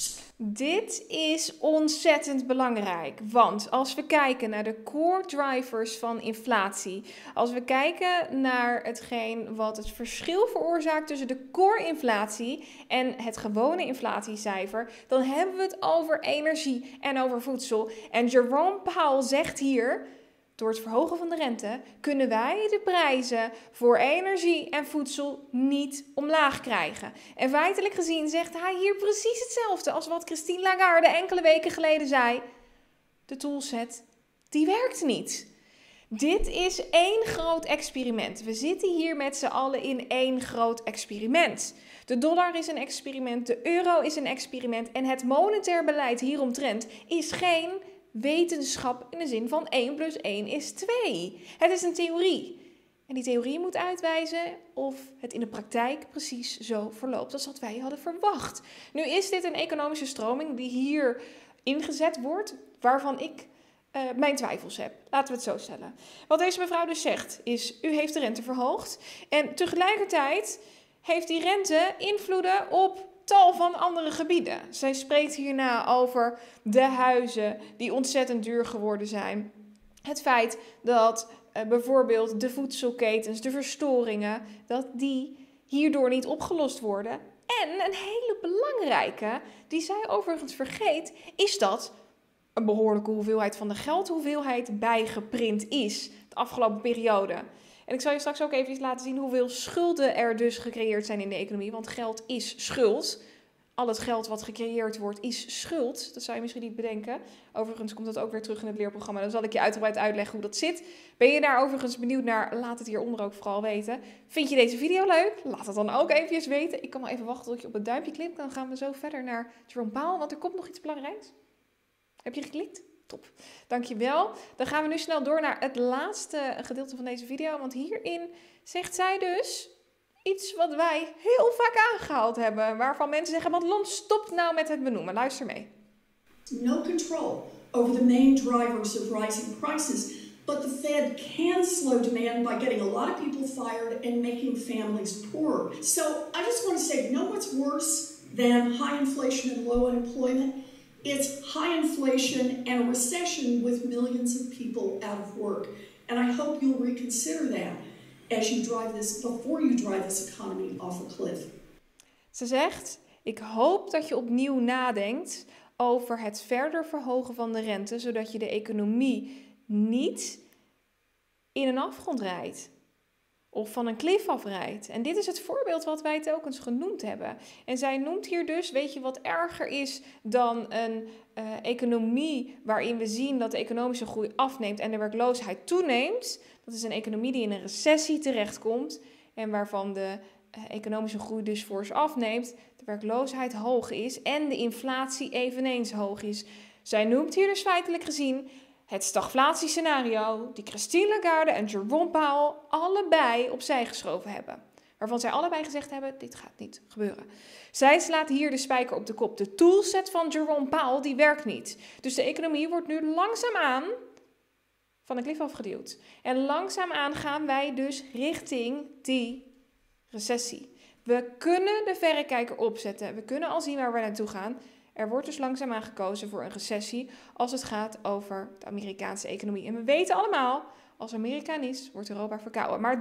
Dit is ontzettend belangrijk, want als we kijken naar de core drivers van inflatie, als we kijken naar hetgeen wat het verschil veroorzaakt tussen de core inflatie en het gewone inflatiecijfer, dan hebben we het over energie en over voedsel. En Jerome Powell zegt hier, door het verhogen van de rente kunnen wij de prijzen voor energie en voedsel niet omlaag krijgen. En feitelijk gezien zegt hij hier precies hetzelfde als wat Christine Lagarde enkele weken geleden zei. De toolset, die werkt niet. Dit is één groot experiment. We zitten hier met z'n allen in één groot experiment. De dollar is een experiment, de euro is een experiment en het monetair beleid hieromtrent is geen wetenschap in de zin van 1 + 1 is 2. Het is een theorie. En die theorie moet uitwijzen of het in de praktijk precies zo verloopt als wat wij hadden verwacht. Nu is dit een economische stroming die hier ingezet wordt, waarvan ik mijn twijfels heb. Laten we het zo stellen. Wat deze mevrouw dus zegt is, u heeft de rente verhoogd en tegelijkertijd heeft die rente invloeden op tal van andere gebieden. Zij spreekt hierna over de huizen die ontzettend duur geworden zijn. Het feit dat bijvoorbeeld de voedselketens, de verstoringen, dat die hierdoor niet opgelost worden. En een hele belangrijke, die zij overigens vergeet, is dat een behoorlijke hoeveelheid van de geldhoeveelheid bijgeprint is de afgelopen periode. En ik zal je straks ook even laten zien hoeveel schulden er dus gecreëerd zijn in de economie. Want geld is schuld. Al het geld wat gecreëerd wordt is schuld. Dat zou je misschien niet bedenken. Overigens komt dat ook weer terug in het leerprogramma. Dan zal ik je uitgebreid uitleggen hoe dat zit. Ben je daar overigens benieuwd naar? Laat het hieronder ook vooral weten. Vind je deze video leuk? Laat het dan ook even weten. Ik kan wel even wachten tot je op het duimpje klikt. Dan gaan we zo verder naar Jerome Powell. Want er komt nog iets belangrijks. Heb je geklikt? Top, dankjewel. Dan gaan we nu snel door naar het laatste gedeelte van deze video. Want hierin zegt zij dus iets wat wij heel vaak aangehaald hebben. Waarvan mensen zeggen, Madelon, stop nou met het benoemen. Luister mee. No control over the main drivers of rising prices. But the Fed can slow demand by getting a lot of people fired and making families poorer. So I just want to say, you know what's worse than high inflation and low unemployment? It's high inflation and a recession with millions of people out of work. And I hope you'll reconsider that before you drive this economy off a cliff. Ze zegt, ik hoop dat je opnieuw nadenkt over het verder verhogen van de rente, zodat je de economie niet in een afgrond rijdt. Of van een klif afrijdt. En dit is het voorbeeld wat wij telkens genoemd hebben. En zij noemt hier dus, weet je wat erger is dan een economie waarin we zien dat de economische groei afneemt en de werkloosheid toeneemt. Dat is een economie die in een recessie terechtkomt en waarvan de economische groei dus fors afneemt, de werkloosheid hoog is en de inflatie eveneens hoog is. Zij noemt hier dus feitelijk gezien het stagflatiescenario die Christine Lagarde en Jerome Powell allebei opzij geschoven hebben. Waarvan zij allebei gezegd hebben, dit gaat niet gebeuren. Zij slaat hier de spijker op de kop. De toolset van Jerome Powell, die werkt niet. Dus de economie wordt nu langzaamaan van de klif afgeduwd. En langzaamaan gaan wij dus richting die recessie. We kunnen de verrekijker opzetten. We kunnen al zien waar we naartoe gaan. Er wordt dus langzaamaan gekozen voor een recessie als het gaat over de Amerikaanse economie. En we weten allemaal, als Amerika niest, wordt Europa verkouden. Maar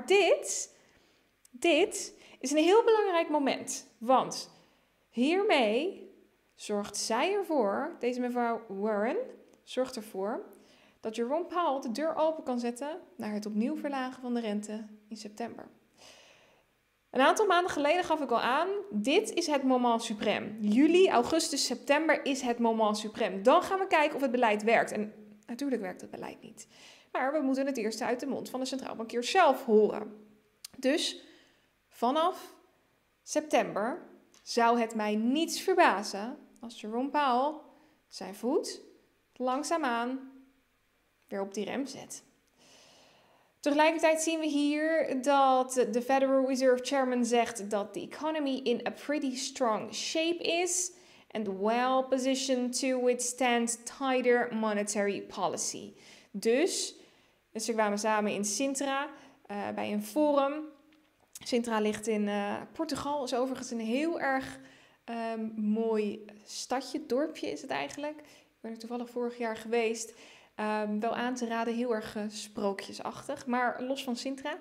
dit is een heel belangrijk moment. Want hiermee zorgt zij ervoor, deze mevrouw Warren, zorgt ervoor dat Jerome Powell de deur open kan zetten naar het opnieuw verlagen van de rente in september. Een aantal maanden geleden gaf ik al aan, dit is het moment suprême. Juli, augustus, september is het moment suprême. Dan gaan we kijken of het beleid werkt. En natuurlijk werkt het beleid niet. Maar we moeten het eerst uit de mond van de centraal bankier zelf horen. Dus vanaf september zou het mij niets verbazen als Jerome Powell zijn voet langzaamaan weer op die rem zet. Tegelijkertijd zien we hier dat de Federal Reserve Chairman zegt dat the economy in a pretty strong shape is and well positioned to withstand tighter monetary policy. Dus ze kwamen samen in Sintra bij een forum. Sintra ligt in Portugal, is overigens een heel erg mooi stadje, dorpje is het eigenlijk. Ik ben er toevallig vorig jaar geweest. Wel aan te raden, heel erg sprookjesachtig. Maar los van Sintra.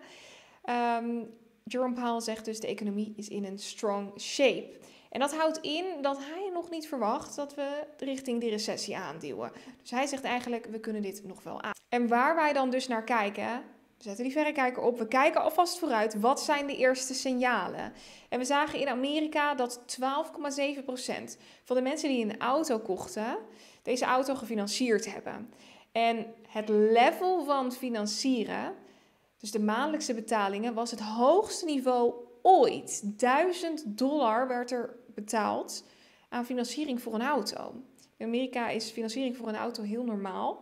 Jerome Powell zegt dus de economie is in een strong shape. En dat houdt in dat hij nog niet verwacht dat we richting die recessie aanduwen. Dus hij zegt eigenlijk, we kunnen dit nog wel aan. En waar wij dan dus naar kijken, we zetten die verrekijker op, we kijken alvast vooruit, wat zijn de eerste signalen? En we zagen in Amerika dat 12,7% van de mensen die een auto kochten, deze auto gefinancierd hebben. En het level van financieren, dus de maandelijkse betalingen, was het hoogste niveau ooit. $1000 werd er betaald aan financiering voor een auto. In Amerika is financiering voor een auto heel normaal.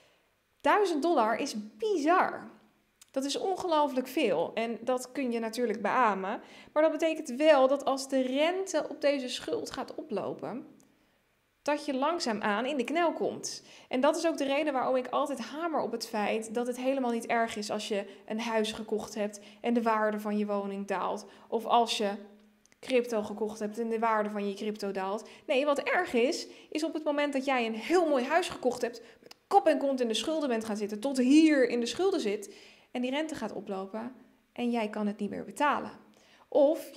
$1000 is bizar. Dat is ongelooflijk veel en dat kun je natuurlijk beamen. Maar dat betekent wel dat als de rente op deze schuld gaat oplopen, dat je langzaamaan in de knel komt. En dat is ook de reden waarom ik altijd hamer op het feit dat het helemaal niet erg is als je een huis gekocht hebt en de waarde van je woning daalt. Of als je crypto gekocht hebt en de waarde van je crypto daalt. Nee, wat erg is op het moment dat jij een heel mooi huis gekocht hebt, met kop en kont in de schulden bent gaan zitten, tot hier in de schulden zit, en die rente gaat oplopen en jij kan het niet meer betalen. Of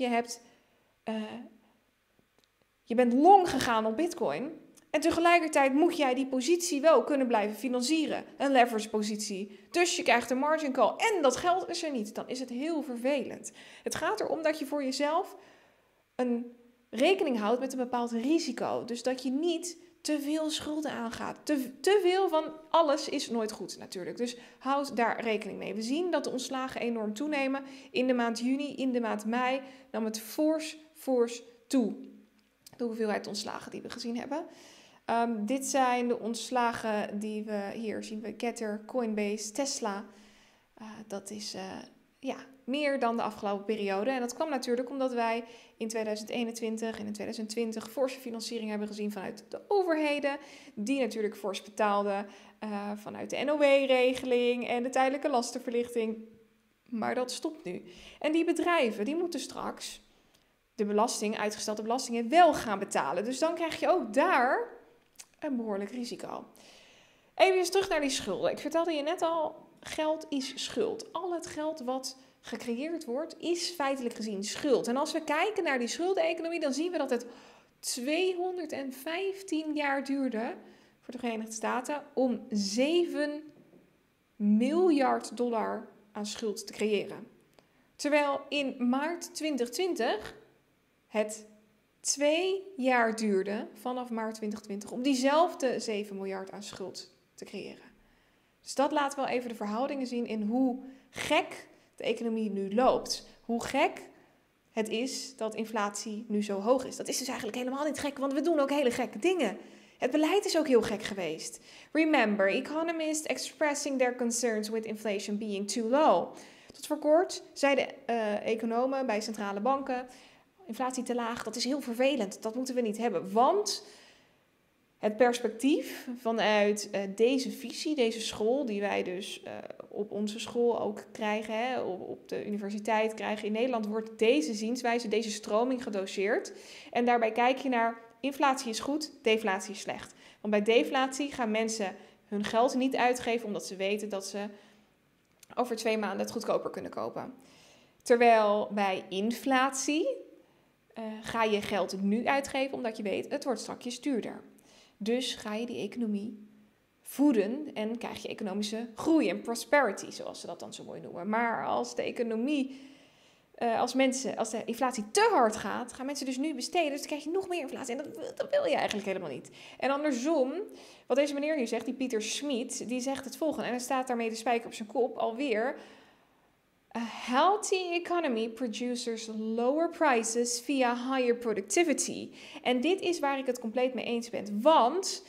je bent long gegaan op Bitcoin en tegelijkertijd moet jij die positie wel kunnen blijven financieren. Een leverage positie. Dus je krijgt een margin call en dat geld is er niet. Dan is het heel vervelend. Het gaat erom dat je voor jezelf een rekening houdt met een bepaald risico. Dus dat je niet te veel schulden aangaat. Te veel van alles is nooit goed natuurlijk. Dus houd daar rekening mee. We zien dat de ontslagen enorm toenemen. In de maand juni, in de maand mei nam het fors toe. De hoeveelheid ontslagen die we gezien hebben. Dit zijn de ontslagen die we hier zien bij Getter, Coinbase, Tesla. Dat is meer dan de afgelopen periode. En dat kwam natuurlijk omdat wij in 2021 en in 2020 forse financiering hebben gezien vanuit de overheden. Die natuurlijk fors betaalden vanuit de NOW-regeling en de tijdelijke lastenverlichting. Maar dat stopt nu. En die bedrijven die moeten straks de uitgestelde belastingen wel gaan betalen. Dus dan krijg je ook daar een behoorlijk risico. Even terug naar die schulden. Ik vertelde je net al, geld is schuld. Al het geld wat gecreëerd wordt, is feitelijk gezien schuld. En als we kijken naar die schuldeneconomie, dan zien we dat het 215 jaar duurde voor de Verenigde Staten om $7 miljard aan schuld te creëren. Terwijl in maart 2020 het 2 jaar duurde, vanaf maart 2020, om diezelfde 7 miljard aan schuld te creëren. Dus dat laat wel even de verhoudingen zien in hoe gek de economie nu loopt. Hoe gek het is dat inflatie nu zo hoog is. Dat is dus eigenlijk helemaal niet gek, want we doen ook hele gekke dingen. Het beleid is ook heel gek geweest. Remember, economists expressing their concerns with inflation being too low. Tot voor kort zeiden economen bij centrale banken, inflatie te laag, dat is heel vervelend. Dat moeten we niet hebben, want het perspectief vanuit deze visie, deze school, die wij dus op onze school ook krijgen, hè, op de universiteit krijgen. In Nederland wordt deze zienswijze, deze stroming gedoseerd. En daarbij kijk je naar inflatie is goed, deflatie is slecht. Want bij deflatie gaan mensen hun geld niet uitgeven omdat ze weten dat ze over 2 maanden het goedkoper kunnen kopen. Terwijl bij inflatie ga je geld nu uitgeven omdat je weet het wordt straks duurder. Dus ga je die economie voeden en krijg je economische groei en prosperity, zoals ze dat dan zo mooi noemen. Maar als de economie, als de inflatie te hard gaat, gaan mensen dus nu besteden. Dus dan krijg je nog meer inflatie. En dat wil je eigenlijk helemaal niet. En andersom, wat deze meneer hier zegt, die Pieter Schmid, die zegt het volgende. En hij staat daarmee de spijker op zijn kop alweer. A healthy economy produces lower prices via higher productivity. En dit is waar ik het compleet mee eens ben. Want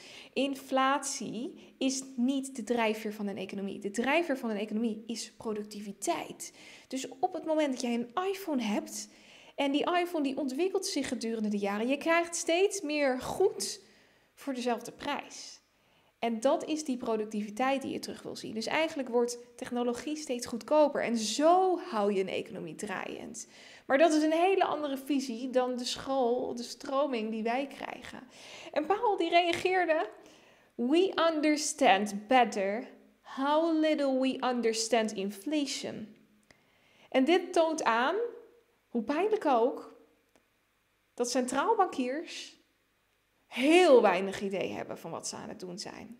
inflatie is niet de drijfveer van een economie. De drijfveer van een economie is productiviteit. Dus op het moment dat jij een iPhone hebt en die iPhone die ontwikkelt zich gedurende de jaren, je krijgt steeds meer goed voor dezelfde prijs. En dat is die productiviteit die je terug wil zien. Dus eigenlijk wordt technologie steeds goedkoper. En zo hou je een economie draaiend. Maar dat is een hele andere visie dan de stroming die wij krijgen. En Powell die reageerde: We understand better how little we understand inflation. En dit toont aan, hoe pijnlijk ook, dat centraalbankiers heel weinig idee hebben van wat ze aan het doen zijn.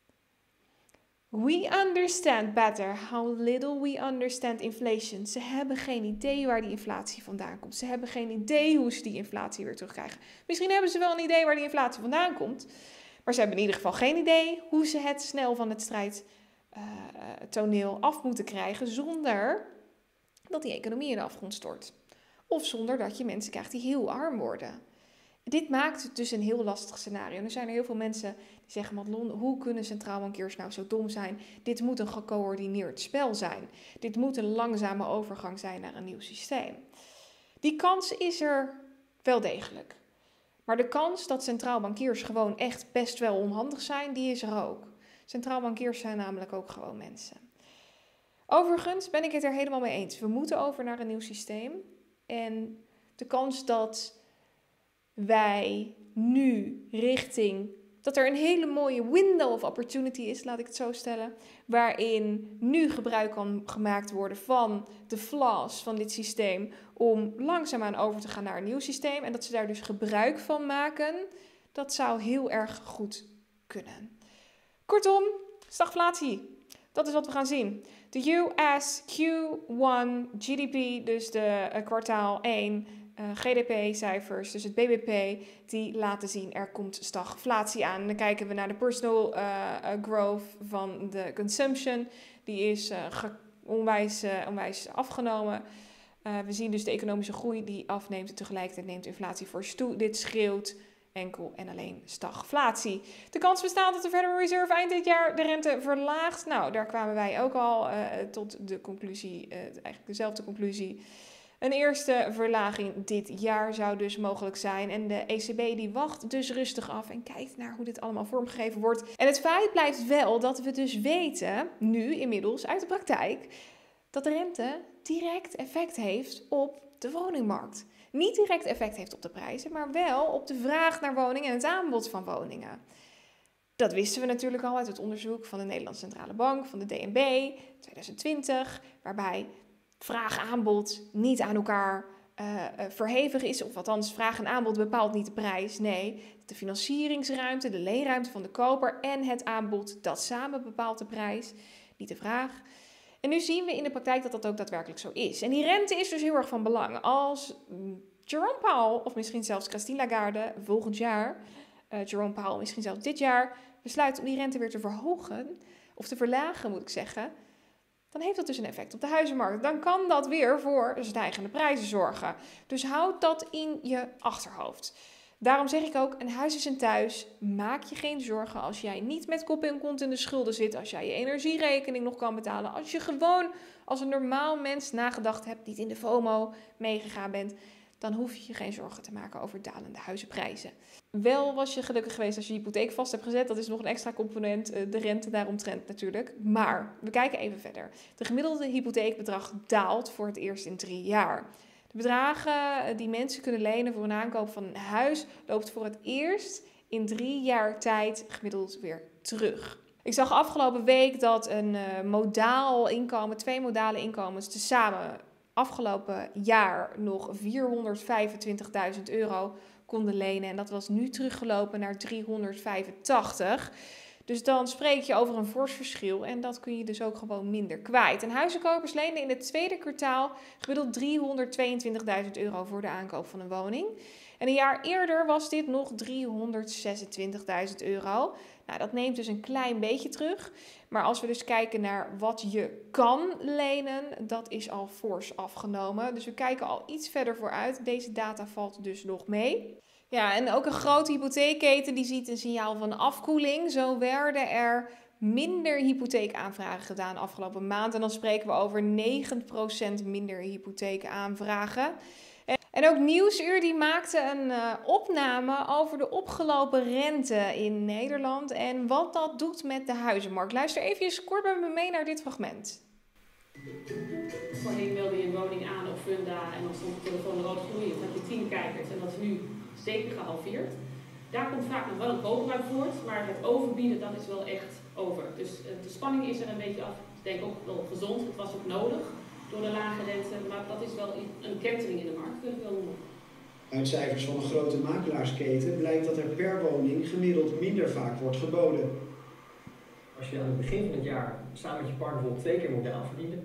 We understand better how little we understand inflation. Ze hebben geen idee waar die inflatie vandaan komt. Ze hebben geen idee hoe ze die inflatie weer terugkrijgen. Misschien hebben ze wel een idee waar die inflatie vandaan komt. Maar ze hebben in ieder geval geen idee hoe ze het snel van het strijdtoneel af moeten krijgen zonder dat die economie in de afgrond stort. Of zonder dat je mensen krijgt die heel arm worden. Dit maakt het dus een heel lastig scenario. En er zijn er heel veel mensen die zeggen, Madelon, hoe kunnen centraalbankiers nou zo dom zijn? Dit moet een gecoördineerd spel zijn. Dit moet een langzame overgang zijn naar een nieuw systeem. Die kans is er wel degelijk. Maar de kans dat centraalbankiers gewoon echt best wel onhandig zijn, die is er ook. Centraalbankiers zijn namelijk ook gewoon mensen. Overigens ben ik het er helemaal mee eens. We moeten over naar een nieuw systeem. En de kans dat wij nu dat er een hele mooie window of opportunity is, laat ik het zo stellen, waarin nu gebruik kan gemaakt worden van de flaws van dit systeem om langzaamaan over te gaan naar een nieuw systeem en dat ze daar dus gebruik van maken, dat zou heel erg goed kunnen. Kortom, stagflatie. Dat is wat we gaan zien. De US Q1 GDP, dus de kwartaal 1 GDP-cijfers, dus het BBP, die laten zien er komt stagflatie aan. En dan kijken we naar de personal growth van de consumption. Die is onwijs afgenomen. We zien dus de economische groei die afneemt en tegelijkertijd neemt inflatie fors toe. Dit schreeuwt enkel en alleen stagflatie. De kans bestaat dat de Federal Reserve eind dit jaar de rente verlaagt. Nou, daar kwamen wij ook al tot de conclusie, eigenlijk dezelfde conclusie. Een eerste verlaging dit jaar zou dus mogelijk zijn. En de ECB die wacht dus rustig af en kijkt naar hoe dit allemaal vormgegeven wordt. En het feit blijft wel dat we dus weten, nu inmiddels uit de praktijk, dat de rente direct effect heeft op de woningmarkt. Niet direct effect heeft op de prijzen, maar wel op de vraag naar woningen en het aanbod van woningen. Dat wisten we natuurlijk al uit het onderzoek van de Nederlandse Centrale Bank, van de DNB 2020, waarbij vraag-aanbod niet aan elkaar verhevig is, of althans vraag en aanbod bepaalt niet de prijs. Nee, de financieringsruimte, de leenruimte van de koper en het aanbod, dat samen bepaalt de prijs, niet de vraag. En nu zien we in de praktijk dat dat ook daadwerkelijk zo is. En die rente is dus heel erg van belang. Als Jerome Powell, of misschien zelfs Christine Lagarde volgend jaar, Jerome Powell misschien zelfs dit jaar, besluit om die rente weer te verhogen, of te verlagen moet ik zeggen, dan heeft dat dus een effect op de huizenmarkt. Dan kan dat weer voor stijgende prijzen zorgen. Dus houd dat in je achterhoofd. Daarom zeg ik ook, een huis is een thuis. Maak je geen zorgen als jij niet met kop en kont in de schulden zit. Als jij je energierekening nog kan betalen. Als je gewoon als een normaal mens nagedacht hebt, niet in de FOMO meegegaan bent. Dan hoef je je geen zorgen te maken over dalende huizenprijzen. Wel was je gelukkig geweest als je hypotheek vast hebt gezet. Dat is nog een extra component, de rente daaromtrent natuurlijk. Maar we kijken even verder. De gemiddelde hypotheekbedrag daalt voor het eerst in 3 jaar. De bedragen die mensen kunnen lenen voor een aankoop van een huis loopt voor het eerst in 3 jaar tijd gemiddeld weer terug. Ik zag afgelopen week dat een modaal inkomen, 2 modale inkomens tezamen afgelopen jaar nog €425.000 konden lenen. En dat was nu teruggelopen naar 385. Dus dan spreek je over een fors verschil en dat kun je dus ook gewoon minder kwijt. En huizenkopers leenden in het tweede kwartaal gemiddeld €322.000 voor de aankoop van een woning. En een jaar eerder was dit nog €326.000. Nou, dat neemt dus een klein beetje terug. Maar als we dus kijken naar wat je kan lenen, dat is al fors afgenomen. Dus we kijken al iets verder vooruit. Deze data valt dus nog mee. Ja, en ook een grote hypotheekketen die ziet een signaal van afkoeling. Zo werden er minder hypotheekaanvragen gedaan afgelopen maand. En dan spreken we over 9% minder hypotheekaanvragen. En ook Nieuwsuur die maakte een opname over de opgelopen rente in Nederland en wat dat doet met de huizenmarkt. Luister even kort met me mee naar dit fragment. Voorheen meldde je een woning aan op Funda en dan stond de telefoon rood gloeiend. Dan heb je 10 kijkers en dat is nu zeker gehalveerd. Daar komt vaak nog wel een koper uit voort, maar het overbieden dat is wel echt over. Dus de spanning is er een beetje af. Ik denk ook wel gezond, het was ook nodig door de lage rente, maar dat is wel een kentering in de markt, wil ik wel noemen. Uit cijfers van een grote makelaarsketen blijkt dat er per woning gemiddeld minder vaak wordt geboden. Als je aan het begin van het jaar samen met je partner bijvoorbeeld 2 keer modaal verdiende.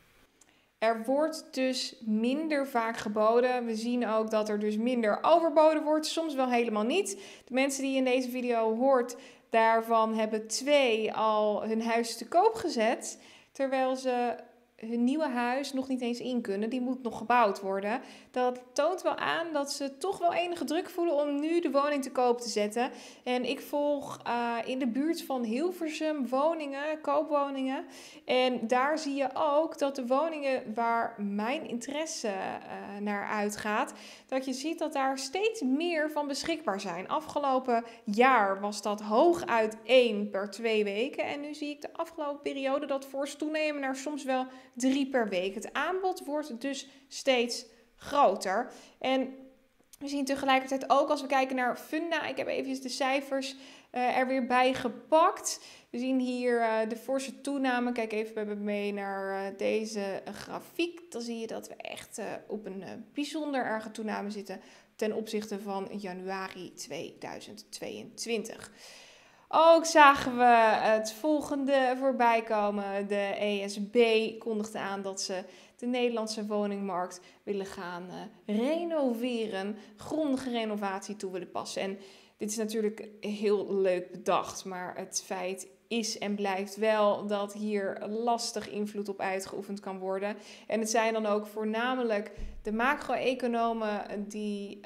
Er wordt dus minder vaak geboden. We zien ook dat er dus minder overboden wordt. Soms wel helemaal niet. De mensen die je in deze video hoort, daarvan hebben 2 al hun huis te koop gezet. Terwijl ze hun nieuwe huis nog niet eens in kunnen. Die moet nog gebouwd worden. Dat toont wel aan dat ze toch wel enige druk voelen om nu de woning te koop te zetten. En ik volg in de buurt van Hilversum woningen, koopwoningen. En daar zie je ook dat de woningen waar mijn interesse naar uitgaat, dat je ziet dat daar steeds meer van beschikbaar zijn. Afgelopen jaar was dat hooguit 1 per 2 weken. En nu zie ik de afgelopen periode dat fors toenemen naar soms wel 3 per week. Het aanbod wordt dus steeds groter. En we zien tegelijkertijd ook als we kijken naar Funda, ik heb even de cijfers er weer bij gepakt. We zien hier de forse toename. Kijk even bij me mee naar deze grafiek. Dan zie je dat we echt op een bijzonder erge toename zitten ten opzichte van januari 2022. Ook zagen we het volgende voorbij komen. De ESB kondigde aan dat ze de Nederlandse woningmarkt willen gaan renoveren, grondige renovatie toe willen passen. En dit is natuurlijk heel leuk bedacht, maar het feit is en blijft wel dat hier lastig invloed op uitgeoefend kan worden. En het zijn dan ook voornamelijk de macro-economen die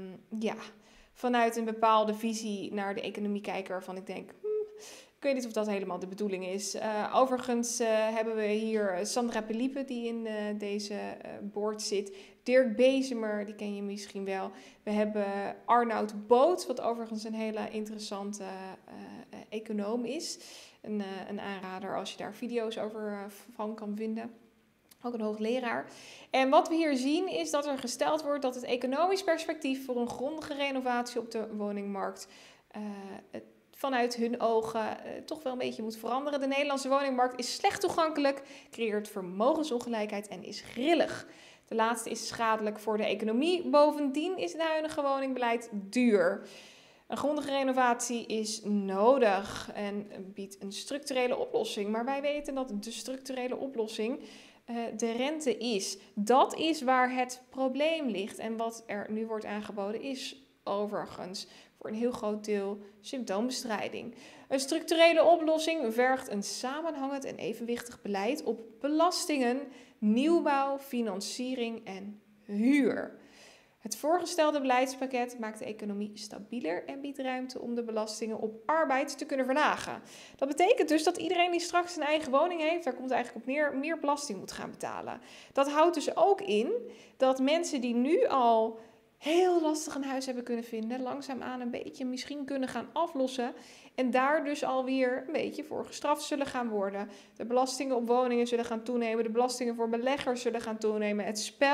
vanuit een bepaalde visie naar de economie kijken waarvan ik denk, ik weet niet of dat helemaal de bedoeling is. Overigens hebben we hier Sandra Peliepe die in deze board zit. Dirk Bezemer, die ken je misschien wel. We hebben Arnoud Boot, wat overigens een hele interessante econoom is. Een aanrader als je daar video's over van kan vinden. Ook een hoogleraar. En wat we hier zien is dat er gesteld wordt dat het economisch perspectief voor een grondige renovatie op de woningmarkt vanuit hun ogen toch wel een beetje moet veranderen. De Nederlandse woningmarkt is slecht toegankelijk, creëert vermogensongelijkheid en is grillig. De laatste is schadelijk voor de economie. Bovendien is het huidige woningbeleid duur. Een grondige renovatie is nodig en biedt een structurele oplossing. Maar wij weten dat de structurele oplossing de rente is. Dat is waar het probleem ligt. En wat er nu wordt aangeboden is overigens voor een heel groot deel symptoombestrijding. Een structurele oplossing vergt een samenhangend en evenwichtig beleid op belastingen, nieuwbouw, financiering en huur. Het voorgestelde beleidspakket maakt de economie stabieler en biedt ruimte om de belastingen op arbeid te kunnen verlagen. Dat betekent dus dat iedereen die straks een eigen woning heeft, daar komt het eigenlijk op neer, meer belasting moet gaan betalen. Dat houdt dus ook in dat mensen die nu al heel lastig een huis hebben kunnen vinden, langzaamaan een beetje misschien kunnen gaan aflossen en daar dus alweer een beetje voor gestraft zullen gaan worden. De belastingen op woningen zullen gaan toenemen, de belastingen voor beleggers zullen gaan toenemen.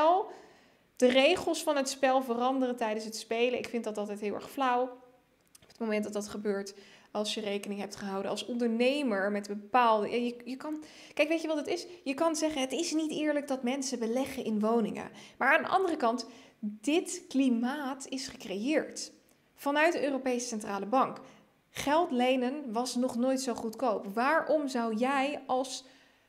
De regels van het spel veranderen tijdens het spelen. Ik vind dat altijd heel erg flauw. Op het moment dat dat gebeurt, als je rekening hebt gehouden als ondernemer met bepaalde... Je kan, kijk, weet je wat het is? Je kan zeggen, het is niet eerlijk dat mensen beleggen in woningen. Maar aan de andere kant, dit klimaat is gecreëerd vanuit de Europese Centrale Bank. Geld lenen was nog nooit zo goedkoop. Waarom zou jij als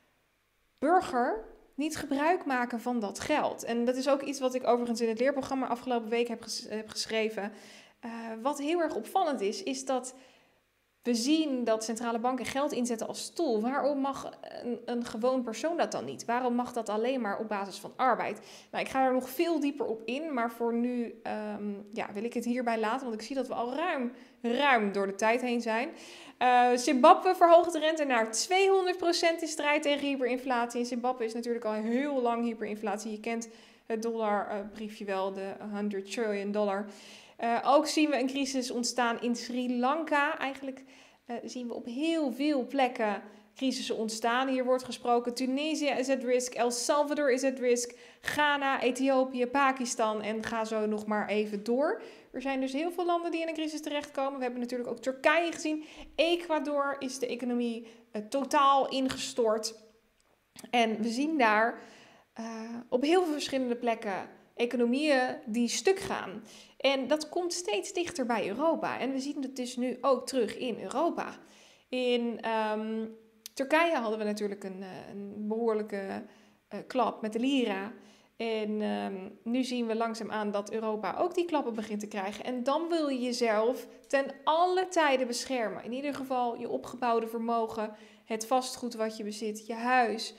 burger niet gebruik maken van dat geld? En dat is ook iets wat ik overigens in het leerprogramma afgelopen week heb geschreven. Wat heel erg opvallend is dat we zien dat centrale banken geld inzetten als tool. Waarom mag een gewoon persoon dat dan niet? Waarom mag dat alleen maar op basis van arbeid? Nou, ik ga er nog veel dieper op in, maar voor nu wil ik het hierbij laten, want ik zie dat we al ruim door de tijd heen zijn. Zimbabwe verhoogt de rente naar 200% in strijd tegen hyperinflatie. In Zimbabwe is natuurlijk al heel lang hyperinflatie. Je kent het dollarbriefje wel, de $100 trillion. Ook zien we een crisis ontstaan in Sri Lanka. Eigenlijk zien we op heel veel plekken crisissen ontstaan. Hier wordt gesproken, Tunesië is at risk, El Salvador is at risk, Ghana, Ethiopië, Pakistan en ga zo nog maar even door. Er zijn dus heel veel landen die in een crisis terechtkomen. We hebben natuurlijk ook Turkije gezien. Ecuador is de economie totaal ingestort. En we zien daar op heel veel verschillende plekken economieën die stuk gaan. En dat komt steeds dichter bij Europa. En we zien het dus nu ook terug in Europa. In Turkije hadden we natuurlijk een behoorlijke klap met de lira. En nu zien we langzaamaan dat Europa ook die klappen begint te krijgen. En dan wil je jezelf ten alle tijden beschermen. In ieder geval je opgebouwde vermogen, het vastgoed wat je bezit, je huis.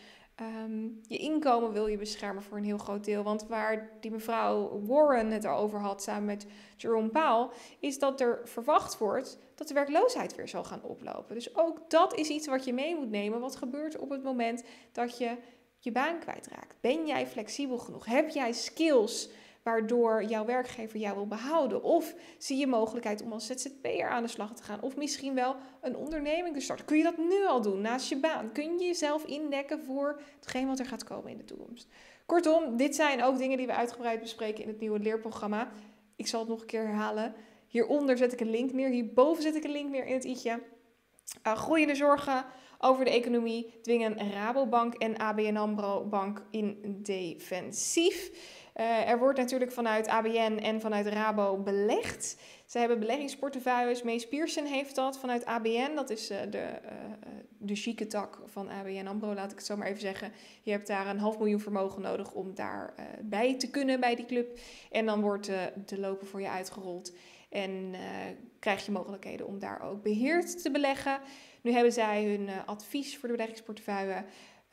Je inkomen wil je beschermen voor een heel groot deel. Want waar die mevrouw Warren het over had samen met Jerome Powell, is dat er verwacht wordt dat de werkloosheid weer zal gaan oplopen. Dus ook dat is iets wat je mee moet nemen. Wat gebeurt op het moment dat je je baan kwijtraakt? Ben jij flexibel genoeg? Heb jij skills waardoor jouw werkgever jou wil behouden? Of zie je mogelijkheid om als ZZP'er aan de slag te gaan? Of misschien wel een onderneming te starten? Kun je dat nu al doen naast je baan? Kun je jezelf indekken voor hetgeen wat er gaat komen in de toekomst? Kortom, dit zijn ook dingen die we uitgebreid bespreken in het nieuwe leerprogramma. Ik zal het nog een keer herhalen. Hieronder zet ik een link neer. Hierboven zet ik een link neer in het i'tje. Groeiende zorgen over de economie dwingen Rabobank en ABN AMRO Bank in defensief. Er wordt natuurlijk vanuit ABN en vanuit Rabo belegd. Ze hebben beleggingsportefeuilles. Mees Pierson heeft dat vanuit ABN. Dat is de chique tak van ABN AMRO, laat ik het zo maar even zeggen. Je hebt daar $500.000 vermogen nodig om daar bij te kunnen bij die club. En dan wordt de lopen voor je uitgerold. En krijg je mogelijkheden om daar ook beheerd te beleggen. Nu hebben zij hun advies voor de beleggingsportefeuille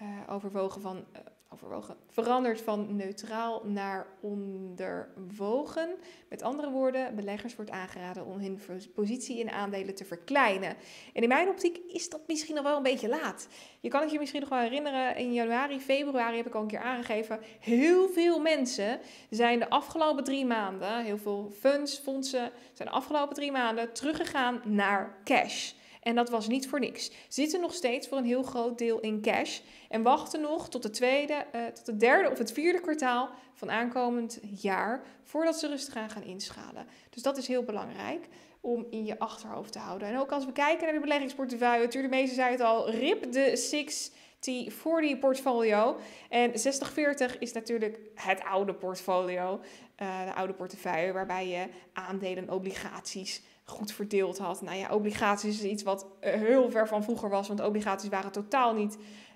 veranderd van neutraal naar onderwogen. Met andere woorden, beleggers wordt aangeraden om hun positie in aandelen te verkleinen. En in mijn optiek is dat misschien nog wel een beetje laat. Je kan het je misschien nog wel herinneren, in januari, februari heb ik al een keer aangegeven, heel veel mensen zijn de afgelopen 3 maanden, heel veel fondsen, zijn de afgelopen 3 maanden teruggegaan naar cash. En dat was niet voor niks. Zitten nog steeds voor een heel groot deel in cash en wachten nog tot het derde of het vierde kwartaal van aankomend jaar voordat ze rustig gaan inschalen. Dus dat is heel belangrijk om in je achterhoofd te houden. En ook als we kijken naar de beleggingsportefeuille, natuurlijk de meeste zei het al, RIP de 60-40 portfolio. En 60-40 is natuurlijk het oude portfolio, de oude portefeuille waarbij je aandelen en obligaties goed verdeeld had. Nou ja, obligaties is iets wat heel ver van vroeger was, want obligaties waren totaal niet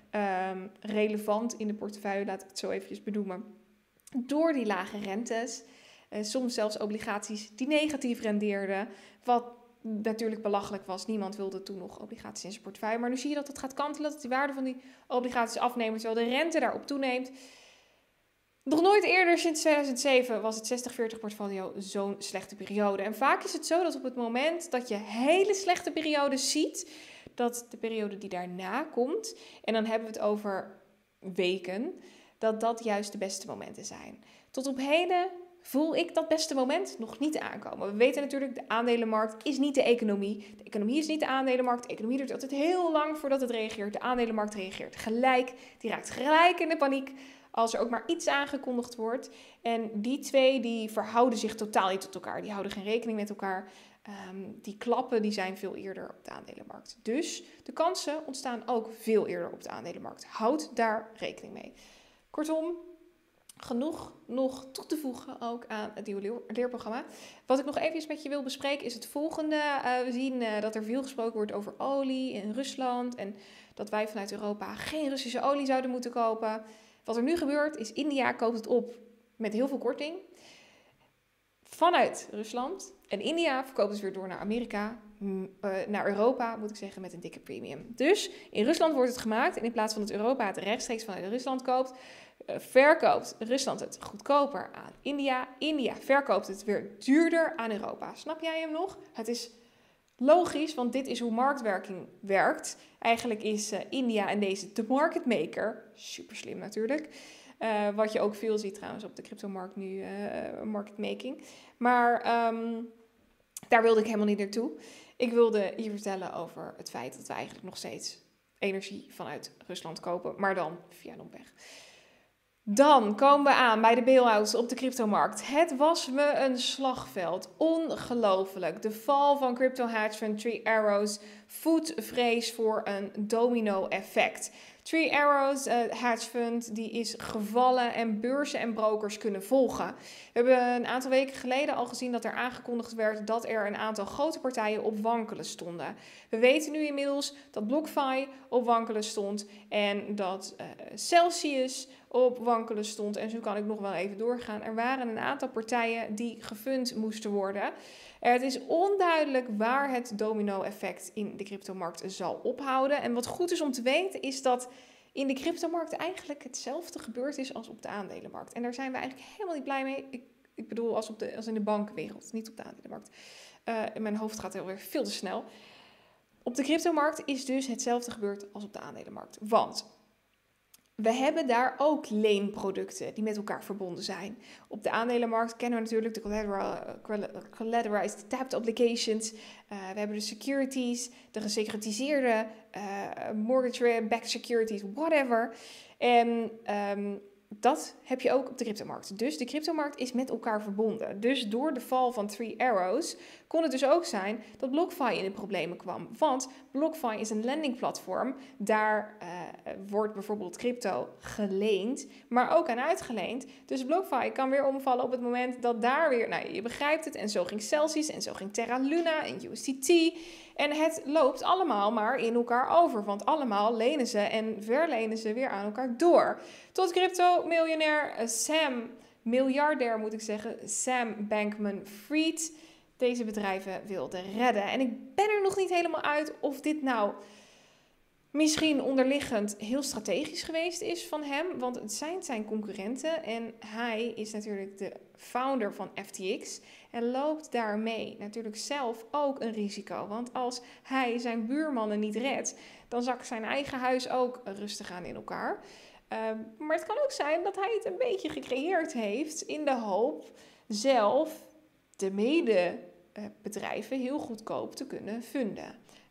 relevant in de portefeuille, laat ik het zo eventjes benoemen. Door die lage rentes, soms zelfs obligaties die negatief rendeerden, wat natuurlijk belachelijk was. Niemand wilde toen nog obligaties in zijn portefeuille. Maar nu zie je dat het gaat kantelen, dat die waarde van die obligaties afnemen, terwijl de rente daarop toeneemt. Nog nooit eerder sinds 2007 was het 60-40 portfolio zo'n slechte periode. En vaak is het zo dat op het moment dat je hele slechte periodes ziet, dat de periode die daarna komt, en dan hebben we het over weken, dat juist de beste momenten zijn. Tot op heden voel ik dat beste moment nog niet aankomen. We weten natuurlijk, de aandelenmarkt is niet de economie. De economie is niet de aandelenmarkt. De economie duurt altijd heel lang voordat het reageert. De aandelenmarkt reageert gelijk. Die raakt gelijk in de paniek als er ook maar iets aangekondigd wordt. En die twee die verhouden zich totaal niet tot elkaar. Die houden geen rekening met elkaar. Die klappen die zijn veel eerder op de aandelenmarkt. Dus de kansen ontstaan ook veel eerder op de aandelenmarkt. Houd daar rekening mee. Kortom, genoeg nog toe te voegen ook aan het nieuwe leerprogramma. Wat ik nog even met je wil bespreken is het volgende. We zien dat er veel gesproken wordt over olie in Rusland en dat wij vanuit Europa geen Russische olie zouden moeten kopen. Wat er nu gebeurt is India koopt het op met heel veel korting vanuit Rusland. En India verkoopt het weer door naar Amerika, naar Europa moet ik zeggen, met een dikke premium. Dus in Rusland wordt het gemaakt en in plaats van dat Europa het rechtstreeks vanuit Rusland koopt, verkoopt Rusland het goedkoper aan India. India verkoopt het weer duurder aan Europa. Snap jij hem nog? Het is logisch, want dit is hoe marktwerking werkt. Eigenlijk is India en deze de market maker. Super slim natuurlijk. Wat je ook veel ziet trouwens op de cryptomarkt nu, market making. Maar daar wilde ik helemaal niet naartoe. Ik wilde je vertellen over het feit dat we eigenlijk nog steeds energie vanuit Rusland kopen, maar dan via een omweg. Dan komen we aan bij de bail-outs op de cryptomarkt. Het was me een slagveld. Ongelooflijk. De val van crypto hedge fund Three Arrows voedt vrees voor een domino-effect. Three Arrows hedge fund die is gevallen en beurzen en brokers kunnen volgen. We hebben een aantal weken geleden al gezien dat er aangekondigd werd dat er een aantal grote partijen op wankelen stonden. We weten nu inmiddels dat BlockFi op wankelen stond en dat Celsius op wankelen stond. En zo kan ik nog wel even doorgaan. Er waren een aantal partijen die gefund moesten worden. Het is onduidelijk waar het domino-effect in de cryptomarkt zal ophouden. En wat goed is om te weten is dat in de cryptomarkt eigenlijk hetzelfde gebeurd is als op de aandelenmarkt. En daar zijn we eigenlijk helemaal niet blij mee. Ik bedoel als in de bankenwereld, niet op de aandelenmarkt. Mijn hoofd gaat heel weer veel te snel. Op de cryptomarkt is dus hetzelfde gebeurd als op de aandelenmarkt. Want we hebben daar ook leenproducten die met elkaar verbonden zijn. Op de aandelenmarkt kennen we natuurlijk de collateralized tapped obligations. We hebben de securities, de gesecuritiseerde mortgage-backed securities, whatever. En dat heb je ook op de cryptomarkt. Dus de cryptomarkt is met elkaar verbonden. Dus door de val van Three Arrows kon het dus ook zijn dat BlockFi in de problemen kwam. Want BlockFi is een lendingplatform. Daar wordt bijvoorbeeld crypto geleend, maar ook aan uitgeleend. Dus BlockFi kan weer omvallen op het moment dat daar weer, nou je begrijpt het, en zo ging Celsius en zo ging Terra Luna en USDT. En het loopt allemaal maar in elkaar over, want allemaal lenen ze en verlenen ze weer aan elkaar door. Tot crypto-miljonair miljardair moet ik zeggen, Sam Bankman-Fried deze bedrijven wilde redden. En ik ben er nog niet helemaal uit of dit nou misschien onderliggend heel strategisch geweest is van hem, want het zijn zijn concurrenten en hij is natuurlijk de founder van FTX en loopt daarmee natuurlijk zelf ook een risico. Want als hij zijn buurmannen niet redt, dan zakt zijn eigen huis ook rustig aan in elkaar. Maar het kan ook zijn dat hij het een beetje gecreëerd heeft in de hoop zelf de medebedrijven heel goedkoop te kunnen funden.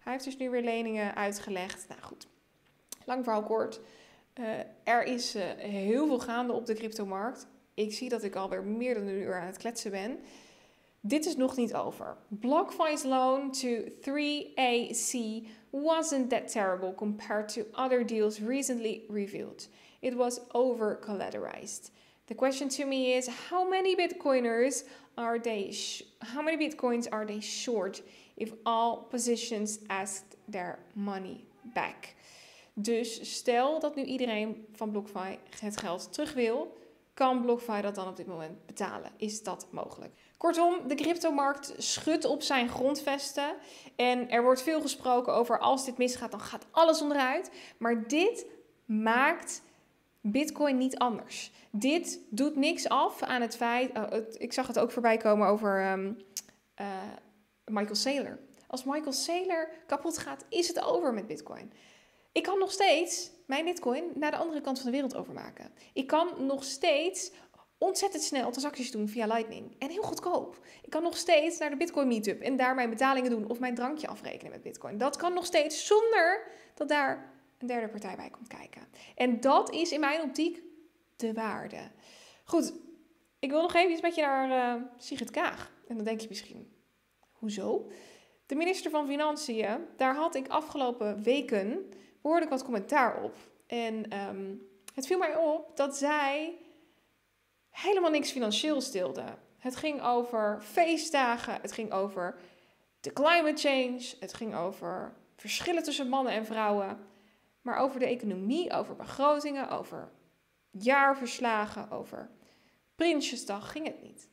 Hij heeft dus nu weer leningen uitgelegd. Nou goed, lang verhaal kort. Er is heel veel gaande op de cryptomarkt. Ik zie dat ik alweer meer dan een uur aan het kletsen ben. Dit is nog niet over. BlockFi's loan to 3AC wasn't that terrible compared to other deals recently revealed. It was over-collateralized. The question to me is, how many bitcoins are they short if all positions asked their money back? Dus stel dat nu iedereen van BlockFi het geld terug wil, kan BlockFi dat dan op dit moment betalen? Is dat mogelijk? Kortom, de cryptomarkt schudt op zijn grondvesten. En er wordt veel gesproken over als dit misgaat, dan gaat alles onderuit. Maar dit maakt Bitcoin niet anders. Dit doet niks af aan het feit... ik zag het ook voorbij komen over Michael Saylor. Als Michael Saylor kapot gaat, is het over met Bitcoin. Ik kan nog steeds mijn Bitcoin naar de andere kant van de wereld overmaken. Ik kan nog steeds ontzettend snel transacties doen via Lightning. En heel goedkoop. Ik kan nog steeds naar de Bitcoin Meetup en daar mijn betalingen doen of mijn drankje afrekenen met Bitcoin. Dat kan nog steeds zonder dat daar een derde partij bij komt kijken. En dat is in mijn optiek de waarde. Goed, ik wil nog even met je naar Sigrid Kaag. En dan denk je misschien, hoezo? De minister van Financiën, daar had ik afgelopen weken behoorlijk wat commentaar op. En het viel mij op dat zij helemaal niks financieels deelde. Het ging over feestdagen, het ging over de climate change, het ging over verschillen tussen mannen en vrouwen. Maar over de economie, over begrotingen, over jaarverslagen, over Prinsjesdag ging het niet.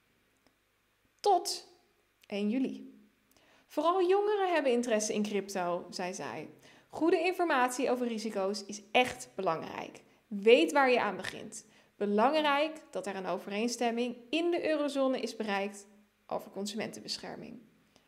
Tot 1 juli. Vooral jongeren hebben interesse in crypto, zei zij. Goede informatie over risico's is echt belangrijk. Weet waar je aan begint. Belangrijk dat er een overeenstemming in de eurozone is bereikt over consumentenbescherming.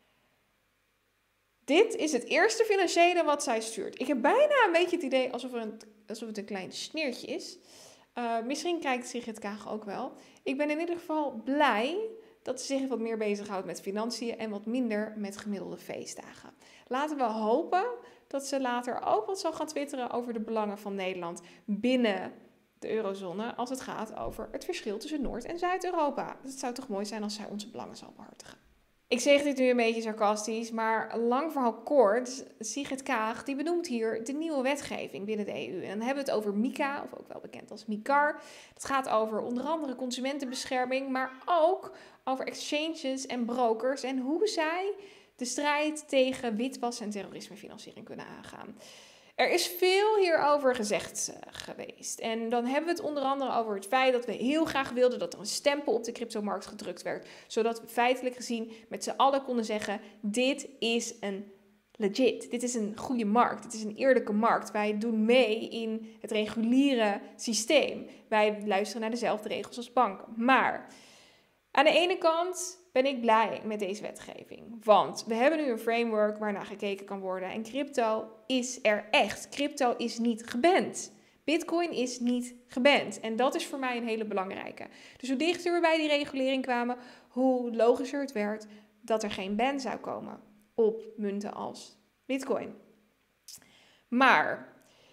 Dit is het eerste financiële wat zij stuurt. Ik heb bijna een beetje het idee alsof het een klein sneertje is. Misschien kijkt Sigrid Kaag ook wel. Ik ben in ieder geval blij dat ze zich wat meer bezighoudt met financiën en wat minder met gemiddelde feestdagen. Laten we hopen dat ze later ook wat zal gaan twitteren over de belangen van Nederland binnen de eurozone als het gaat over het verschil tussen Noord- en Zuid-Europa. Dus het zou toch mooi zijn als zij onze belangen zal behartigen. Ik zeg dit nu een beetje sarcastisch, maar lang verhaal kort, Sigrid Kaag die benoemt hier de nieuwe wetgeving binnen de EU. En dan hebben we het over MiCA, of ook wel bekend als MiCAR. Het gaat over onder andere consumentenbescherming, maar ook over exchanges en brokers en hoe zij de strijd tegen witwas- en terrorismefinanciering kunnen aangaan. Er is veel hierover gezegd geweest. En dan hebben we het onder andere over het feit dat we heel graag wilden dat er een stempel op de cryptomarkt gedrukt werd. Zodat we feitelijk gezien met z'n allen konden zeggen, dit is een legit. Dit is een goede markt. Dit is een eerlijke markt. Wij doen mee in het reguliere systeem. Wij luisteren naar dezelfde regels als banken. Maar aan de ene kant ben ik blij met deze wetgeving. Want we hebben nu een framework waarnaar gekeken kan worden. En crypto is er echt. Crypto is niet geband. Bitcoin is niet geband. En dat is voor mij een hele belangrijke. Dus hoe dichter we bij die regulering kwamen, hoe logischer het werd dat er geen ban zou komen op munten als Bitcoin. Maar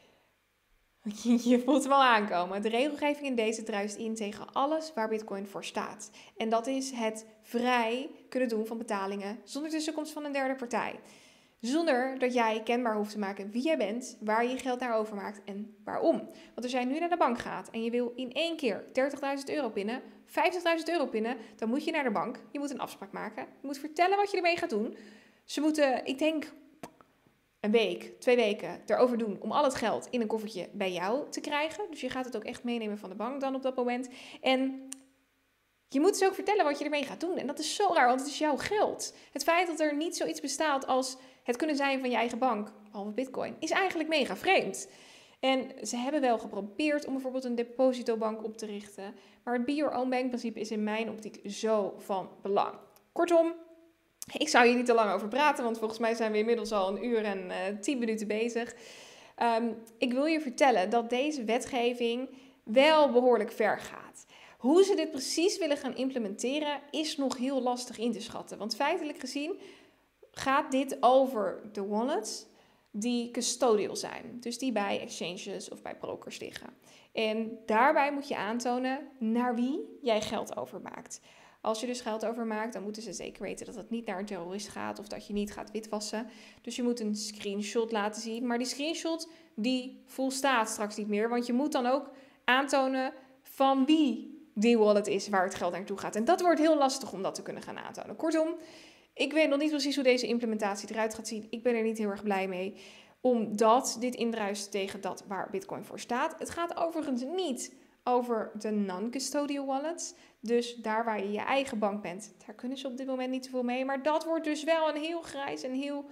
je voelt hem al aankomen. De regelgeving in deze druist in tegen alles waar Bitcoin voor staat. En dat is het vrij kunnen doen van betalingen zonder tussenkomst van een derde partij. Zonder dat jij kenbaar hoeft te maken wie jij bent, waar je je geld naar overmaakt en waarom. Want als jij nu naar de bank gaat en je wil in 1 keer 30.000 euro pinnen, 50.000 euro pinnen, dan moet je naar de bank. Je moet een afspraak maken. Je moet vertellen wat je ermee gaat doen. Ze moeten, ik denk, een week, 2 weken erover doen om al het geld in een koffertje bij jou te krijgen. Dus je gaat het ook echt meenemen van de bank dan op dat moment. En je moet dus ook vertellen wat je ermee gaat doen. En dat is zo raar, want het is jouw geld. Het feit dat er niet zoiets bestaat als het kunnen zijn van je eigen bank, behalve Bitcoin, is eigenlijk mega vreemd. En ze hebben wel geprobeerd om bijvoorbeeld een depositobank op te richten. Maar het be your own bank principe is in mijn optiek zo van belang. Kortom, ik zou hier niet te lang over praten, want volgens mij zijn we inmiddels al 1 uur en 10 minuten bezig. Ik wil je vertellen dat deze wetgeving wel behoorlijk ver gaat. Hoe ze dit precies willen gaan implementeren is nog heel lastig in te schatten. Want feitelijk gezien gaat dit over de wallets die custodial zijn. Dus die bij exchanges of bij brokers liggen. En daarbij moet je aantonen naar wie jij geld overmaakt. Als je dus geld overmaakt, dan moeten ze zeker weten dat het niet naar een terrorist gaat of dat je niet gaat witwassen. Dus je moet een screenshot laten zien. Maar die screenshot die volstaat straks niet meer, want je moet dan ook aantonen van wie die wallet is waar het geld naartoe gaat. En dat wordt heel lastig om dat te kunnen gaan aantonen. Kortom, ik weet nog niet precies hoe deze implementatie eruit gaat zien. Ik ben er niet heel erg blij mee, omdat dit indruist tegen dat waar Bitcoin voor staat. Het gaat overigens niet over de non-custodial wallets. Dus daar waar je je eigen bank bent, daar kunnen ze op dit moment niet zoveel mee. Maar dat wordt dus wel een heel grijs en heel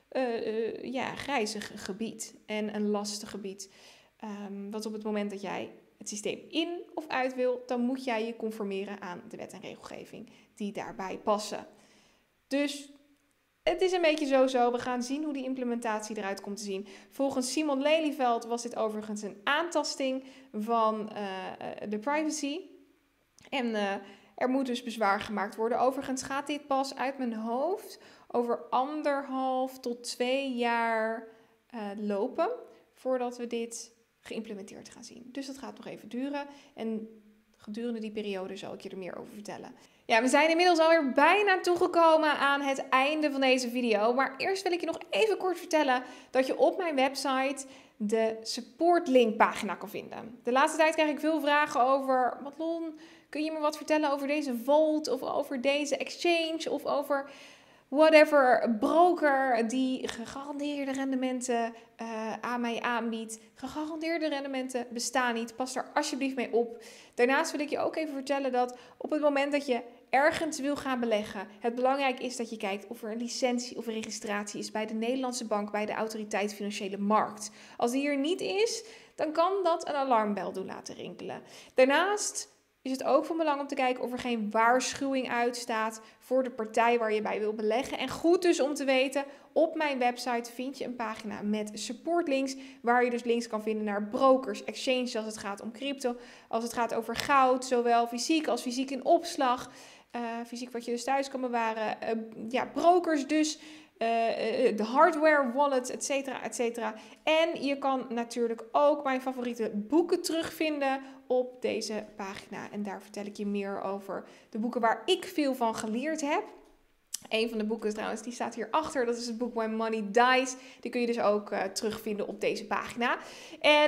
grijzig gebied. En een lastig gebied. Want op het moment dat jij het systeem in of uit wil, dan moet jij je conformeren aan de wet en regelgeving die daarbij passen. Dus het is een beetje zo. We gaan zien hoe die implementatie eruit komt te zien. Volgens Simon Lelyveld was dit overigens een aantasting van de privacy. En er moet dus bezwaar gemaakt worden. Overigens gaat dit pas uit mijn hoofd over 1,5 tot 2 jaar lopen voordat we dit geïmplementeerd gaan zien. Dus dat gaat nog even duren. En gedurende die periode zal ik je er meer over vertellen. Ja, we zijn inmiddels alweer bijna toegekomen aan het einde van deze video. Maar eerst wil ik je nog even kort vertellen dat je op mijn website de support pagina kan vinden. De laatste tijd krijg ik veel vragen over: Madelon, kun je me wat vertellen over deze vault of over deze exchange of over whatever broker die gegarandeerde rendementen aan mij aanbiedt. Gegarandeerde rendementen bestaan niet. Pas daar alsjeblieft mee op. Daarnaast wil ik je ook even vertellen dat op het moment dat je ergens wil gaan beleggen, het belangrijk is dat je kijkt of er een licentie of een registratie is bij de Nederlandse bank, bij de Autoriteit Financiële Markt. Als die er niet is, dan kan dat een alarmbel doen laten rinkelen. Daarnaast is het ook van belang om te kijken of er geen waarschuwing uitstaat voor de partij waar je bij wil beleggen. En goed dus om te weten, op mijn website vind je een pagina met supportlinks, waar je dus links kan vinden naar brokers, exchanges als het gaat om crypto, als het gaat over goud, zowel fysiek als fysiek in opslag, fysiek wat je dus thuis kan bewaren, brokers dus, de hardware wallet, et cetera, et cetera. En je kan natuurlijk ook mijn favoriete boeken terugvinden op deze pagina. En daar vertel ik je meer over de boeken waar ik veel van geleerd heb. Een van de boeken trouwens, die staat hierachter. Dat is het boek When Money Dies. Die kun je dus ook terugvinden op deze pagina. En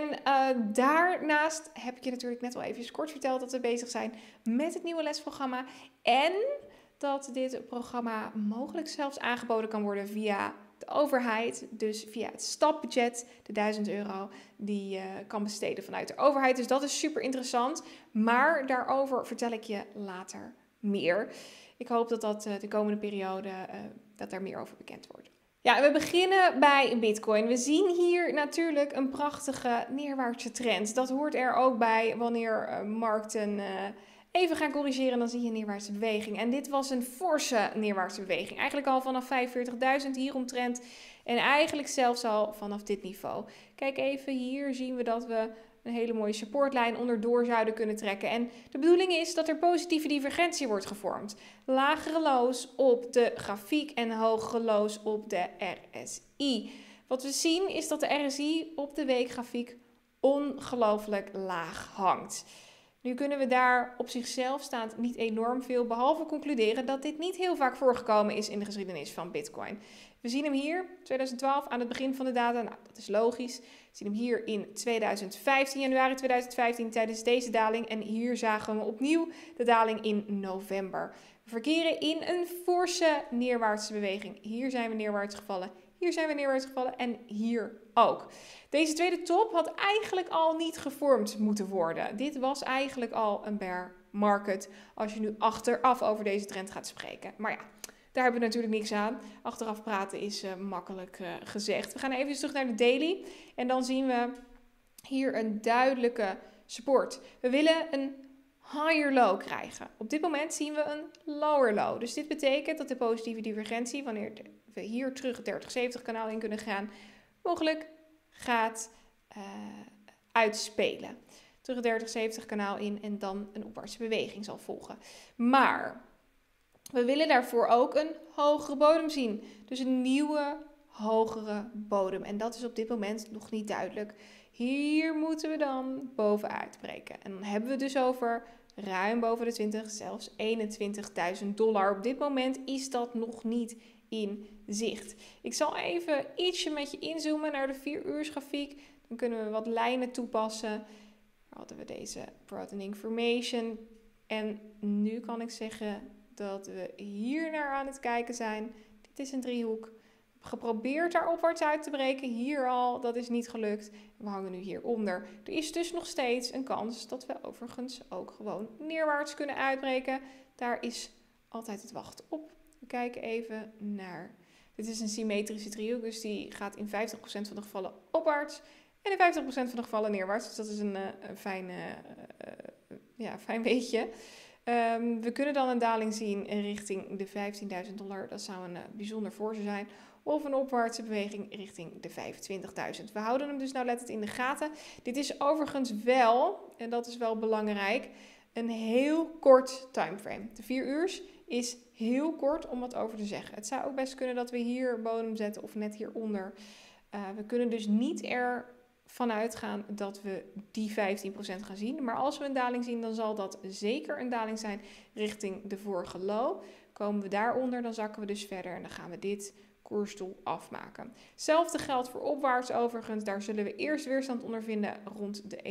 daarnaast heb ik je natuurlijk net al even kort verteld dat we bezig zijn met het nieuwe lesprogramma. En dat dit programma mogelijk zelfs aangeboden kan worden via de overheid. Dus via het stapbudget, de €1000 die je kan besteden vanuit de overheid. Dus dat is super interessant. Maar daarover vertel ik je later meer. Ik hoop dat de komende periode dat daar meer over bekend wordt. Ja, we beginnen bij Bitcoin. We zien hier natuurlijk een prachtige neerwaartse trend. Dat hoort er ook bij wanneer markten even gaan corrigeren, dan zie je een neerwaartse beweging. En dit was een forse neerwaartse beweging. Eigenlijk al vanaf 45.000 hieromtrent. En eigenlijk zelfs al vanaf dit niveau. Kijk even, hier zien we dat we een hele mooie supportlijn onderdoor zouden kunnen trekken. En de bedoeling is dat er positieve divergentie wordt gevormd. Lagere lows op de grafiek en hogere lows op de RSI. Wat we zien is dat de RSI op de weekgrafiek ongelooflijk laag hangt. Nu kunnen we daar op zichzelf staand niet enorm veel, behalve concluderen dat dit niet heel vaak voorgekomen is in de geschiedenis van Bitcoin. We zien hem hier, 2012, aan het begin van de data. Nou, dat is logisch. We zien hem hier in 2015, januari 2015, tijdens deze daling. En hier zagen we opnieuw de daling in november. We verkeren in een forse neerwaartse beweging. Hier zijn we neerwaarts gevallen. Hier zijn we neerwaarts gevallen en hier ook. Deze tweede top had eigenlijk al niet gevormd moeten worden. Dit was eigenlijk al een bear market als je nu achteraf over deze trend gaat spreken. Maar ja, daar hebben we natuurlijk niks aan. Achteraf praten is makkelijk gezegd. We gaan even terug naar de daily en dan zien we hier een duidelijke support. We willen een higher low krijgen. Op dit moment zien we een lower low. Dus dit betekent dat de positieve divergentie, wanneer we hier terug het 30-70 kanaal in kunnen gaan, mogelijk gaat uitspelen. Terug het 30-70 kanaal in en dan een opwaartse beweging zal volgen. Maar We willen daarvoor ook een hogere bodem zien. Dus een nieuwe, hogere bodem. En dat is op dit moment nog niet duidelijk. Hier moeten we dan bovenuit breken. En dan hebben we dus over ruim boven de 20, zelfs $21.000. Op dit moment is dat nog niet in zicht. Ik zal even ietsje met je inzoomen naar de 4-uursgrafiek. Dan kunnen we wat lijnen toepassen. Dan hadden we deze broadening formation. En nu kan ik zeggen dat we hier naar aan het kijken zijn. Dit is een driehoek. Geprobeerd daar opwaarts uit te breken. Hier al, dat is niet gelukt. We hangen nu hieronder. Er is dus nog steeds een kans dat we overigens ook gewoon neerwaarts kunnen uitbreken. Daar is altijd het wachten op. We kijken even naar... Dit is een symmetrische driehoek, dus die gaat in 50% van de gevallen opwaarts. En in 50% van de gevallen neerwaarts. Dus dat is een fijn weetje. We kunnen dan een daling zien richting de $15.000. Dat zou een bijzonder voorstel zijn. Of een opwaartse beweging richting de 25.000. We houden hem dus nauwlettend in de gaten. Dit is overigens wel, en dat is wel belangrijk, een heel kort timeframe. De 4 uur is heel kort om wat over te zeggen. Het zou ook best kunnen dat we hier bodem zetten of net hieronder. We kunnen dus niet ervan uitgaan dat we die 15% gaan zien. Maar als we een daling zien, dan zal dat zeker een daling zijn richting de vorige low. Komen we daaronder, dan zakken we dus verder en dan gaan we dit koersdoel afmaken. Hetzelfde geldt voor opwaarts overigens. Daar zullen we eerst weerstand ondervinden rond de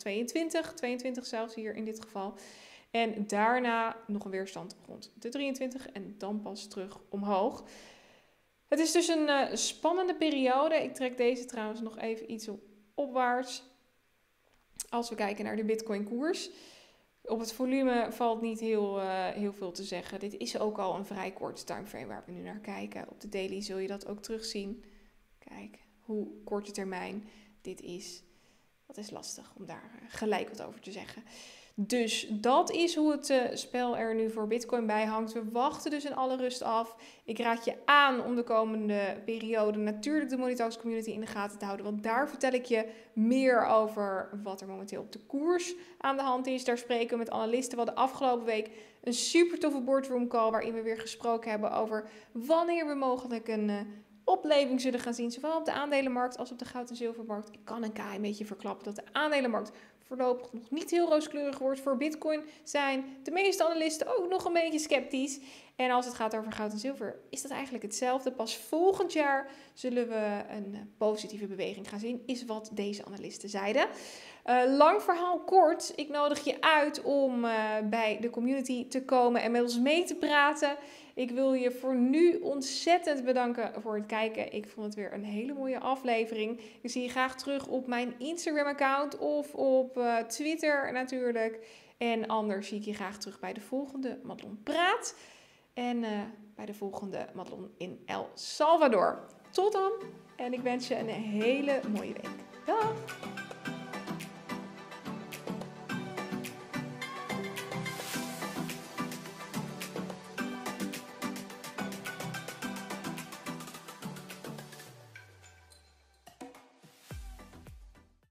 22 zelfs hier in dit geval. En daarna nog een weerstand rond de 23 en dan pas terug omhoog. Het is dus een spannende periode. Ik trek deze trouwens nog even iets opwaarts. Als we kijken naar de Bitcoin koers. Op het volume valt niet heel veel te zeggen. Dit is ook al een vrij korte timeframe waar we nu naar kijken. Op de daily zul je dat ook terugzien. Kijk hoe korte termijn dit is. Dat is lastig om daar gelijk wat over te zeggen. Dus dat is hoe het spel er nu voor Bitcoin bij hangt. We wachten dus in alle rust af. Ik raad je aan om de komende periode natuurlijk de Money Talks community in de gaten te houden. Want daar vertel ik je meer over wat er momenteel op de koers aan de hand is. Daar spreken we met analisten. We hadden afgelopen week een super toffe boardroom call waarin we weer gesproken hebben over wanneer we mogelijk een opleving zullen gaan zien. Zowel op de aandelenmarkt als op de goud- en zilvermarkt. Ik kan een beetje verklappen dat de aandelenmarkt voorlopig nog niet heel rooskleurig wordt. Voor Bitcoin zijn de meeste analisten ook nog een beetje sceptisch. En als het gaat over goud en zilver is dat eigenlijk hetzelfde. Pas volgend jaar zullen we een positieve beweging gaan zien, is wat deze analisten zeiden. Lang verhaal kort. Ik nodig je uit om bij de community te komen en met ons mee te praten. Ik wil je voor nu ontzettend bedanken voor het kijken. Ik vond het weer een hele mooie aflevering. Ik zie je graag terug op mijn Instagram-account of op Twitter natuurlijk. En anders zie ik je graag terug bij de volgende Madelon Praat. En bij de volgende Madelon in El Salvador. Tot dan en ik wens je een hele mooie week. Dag!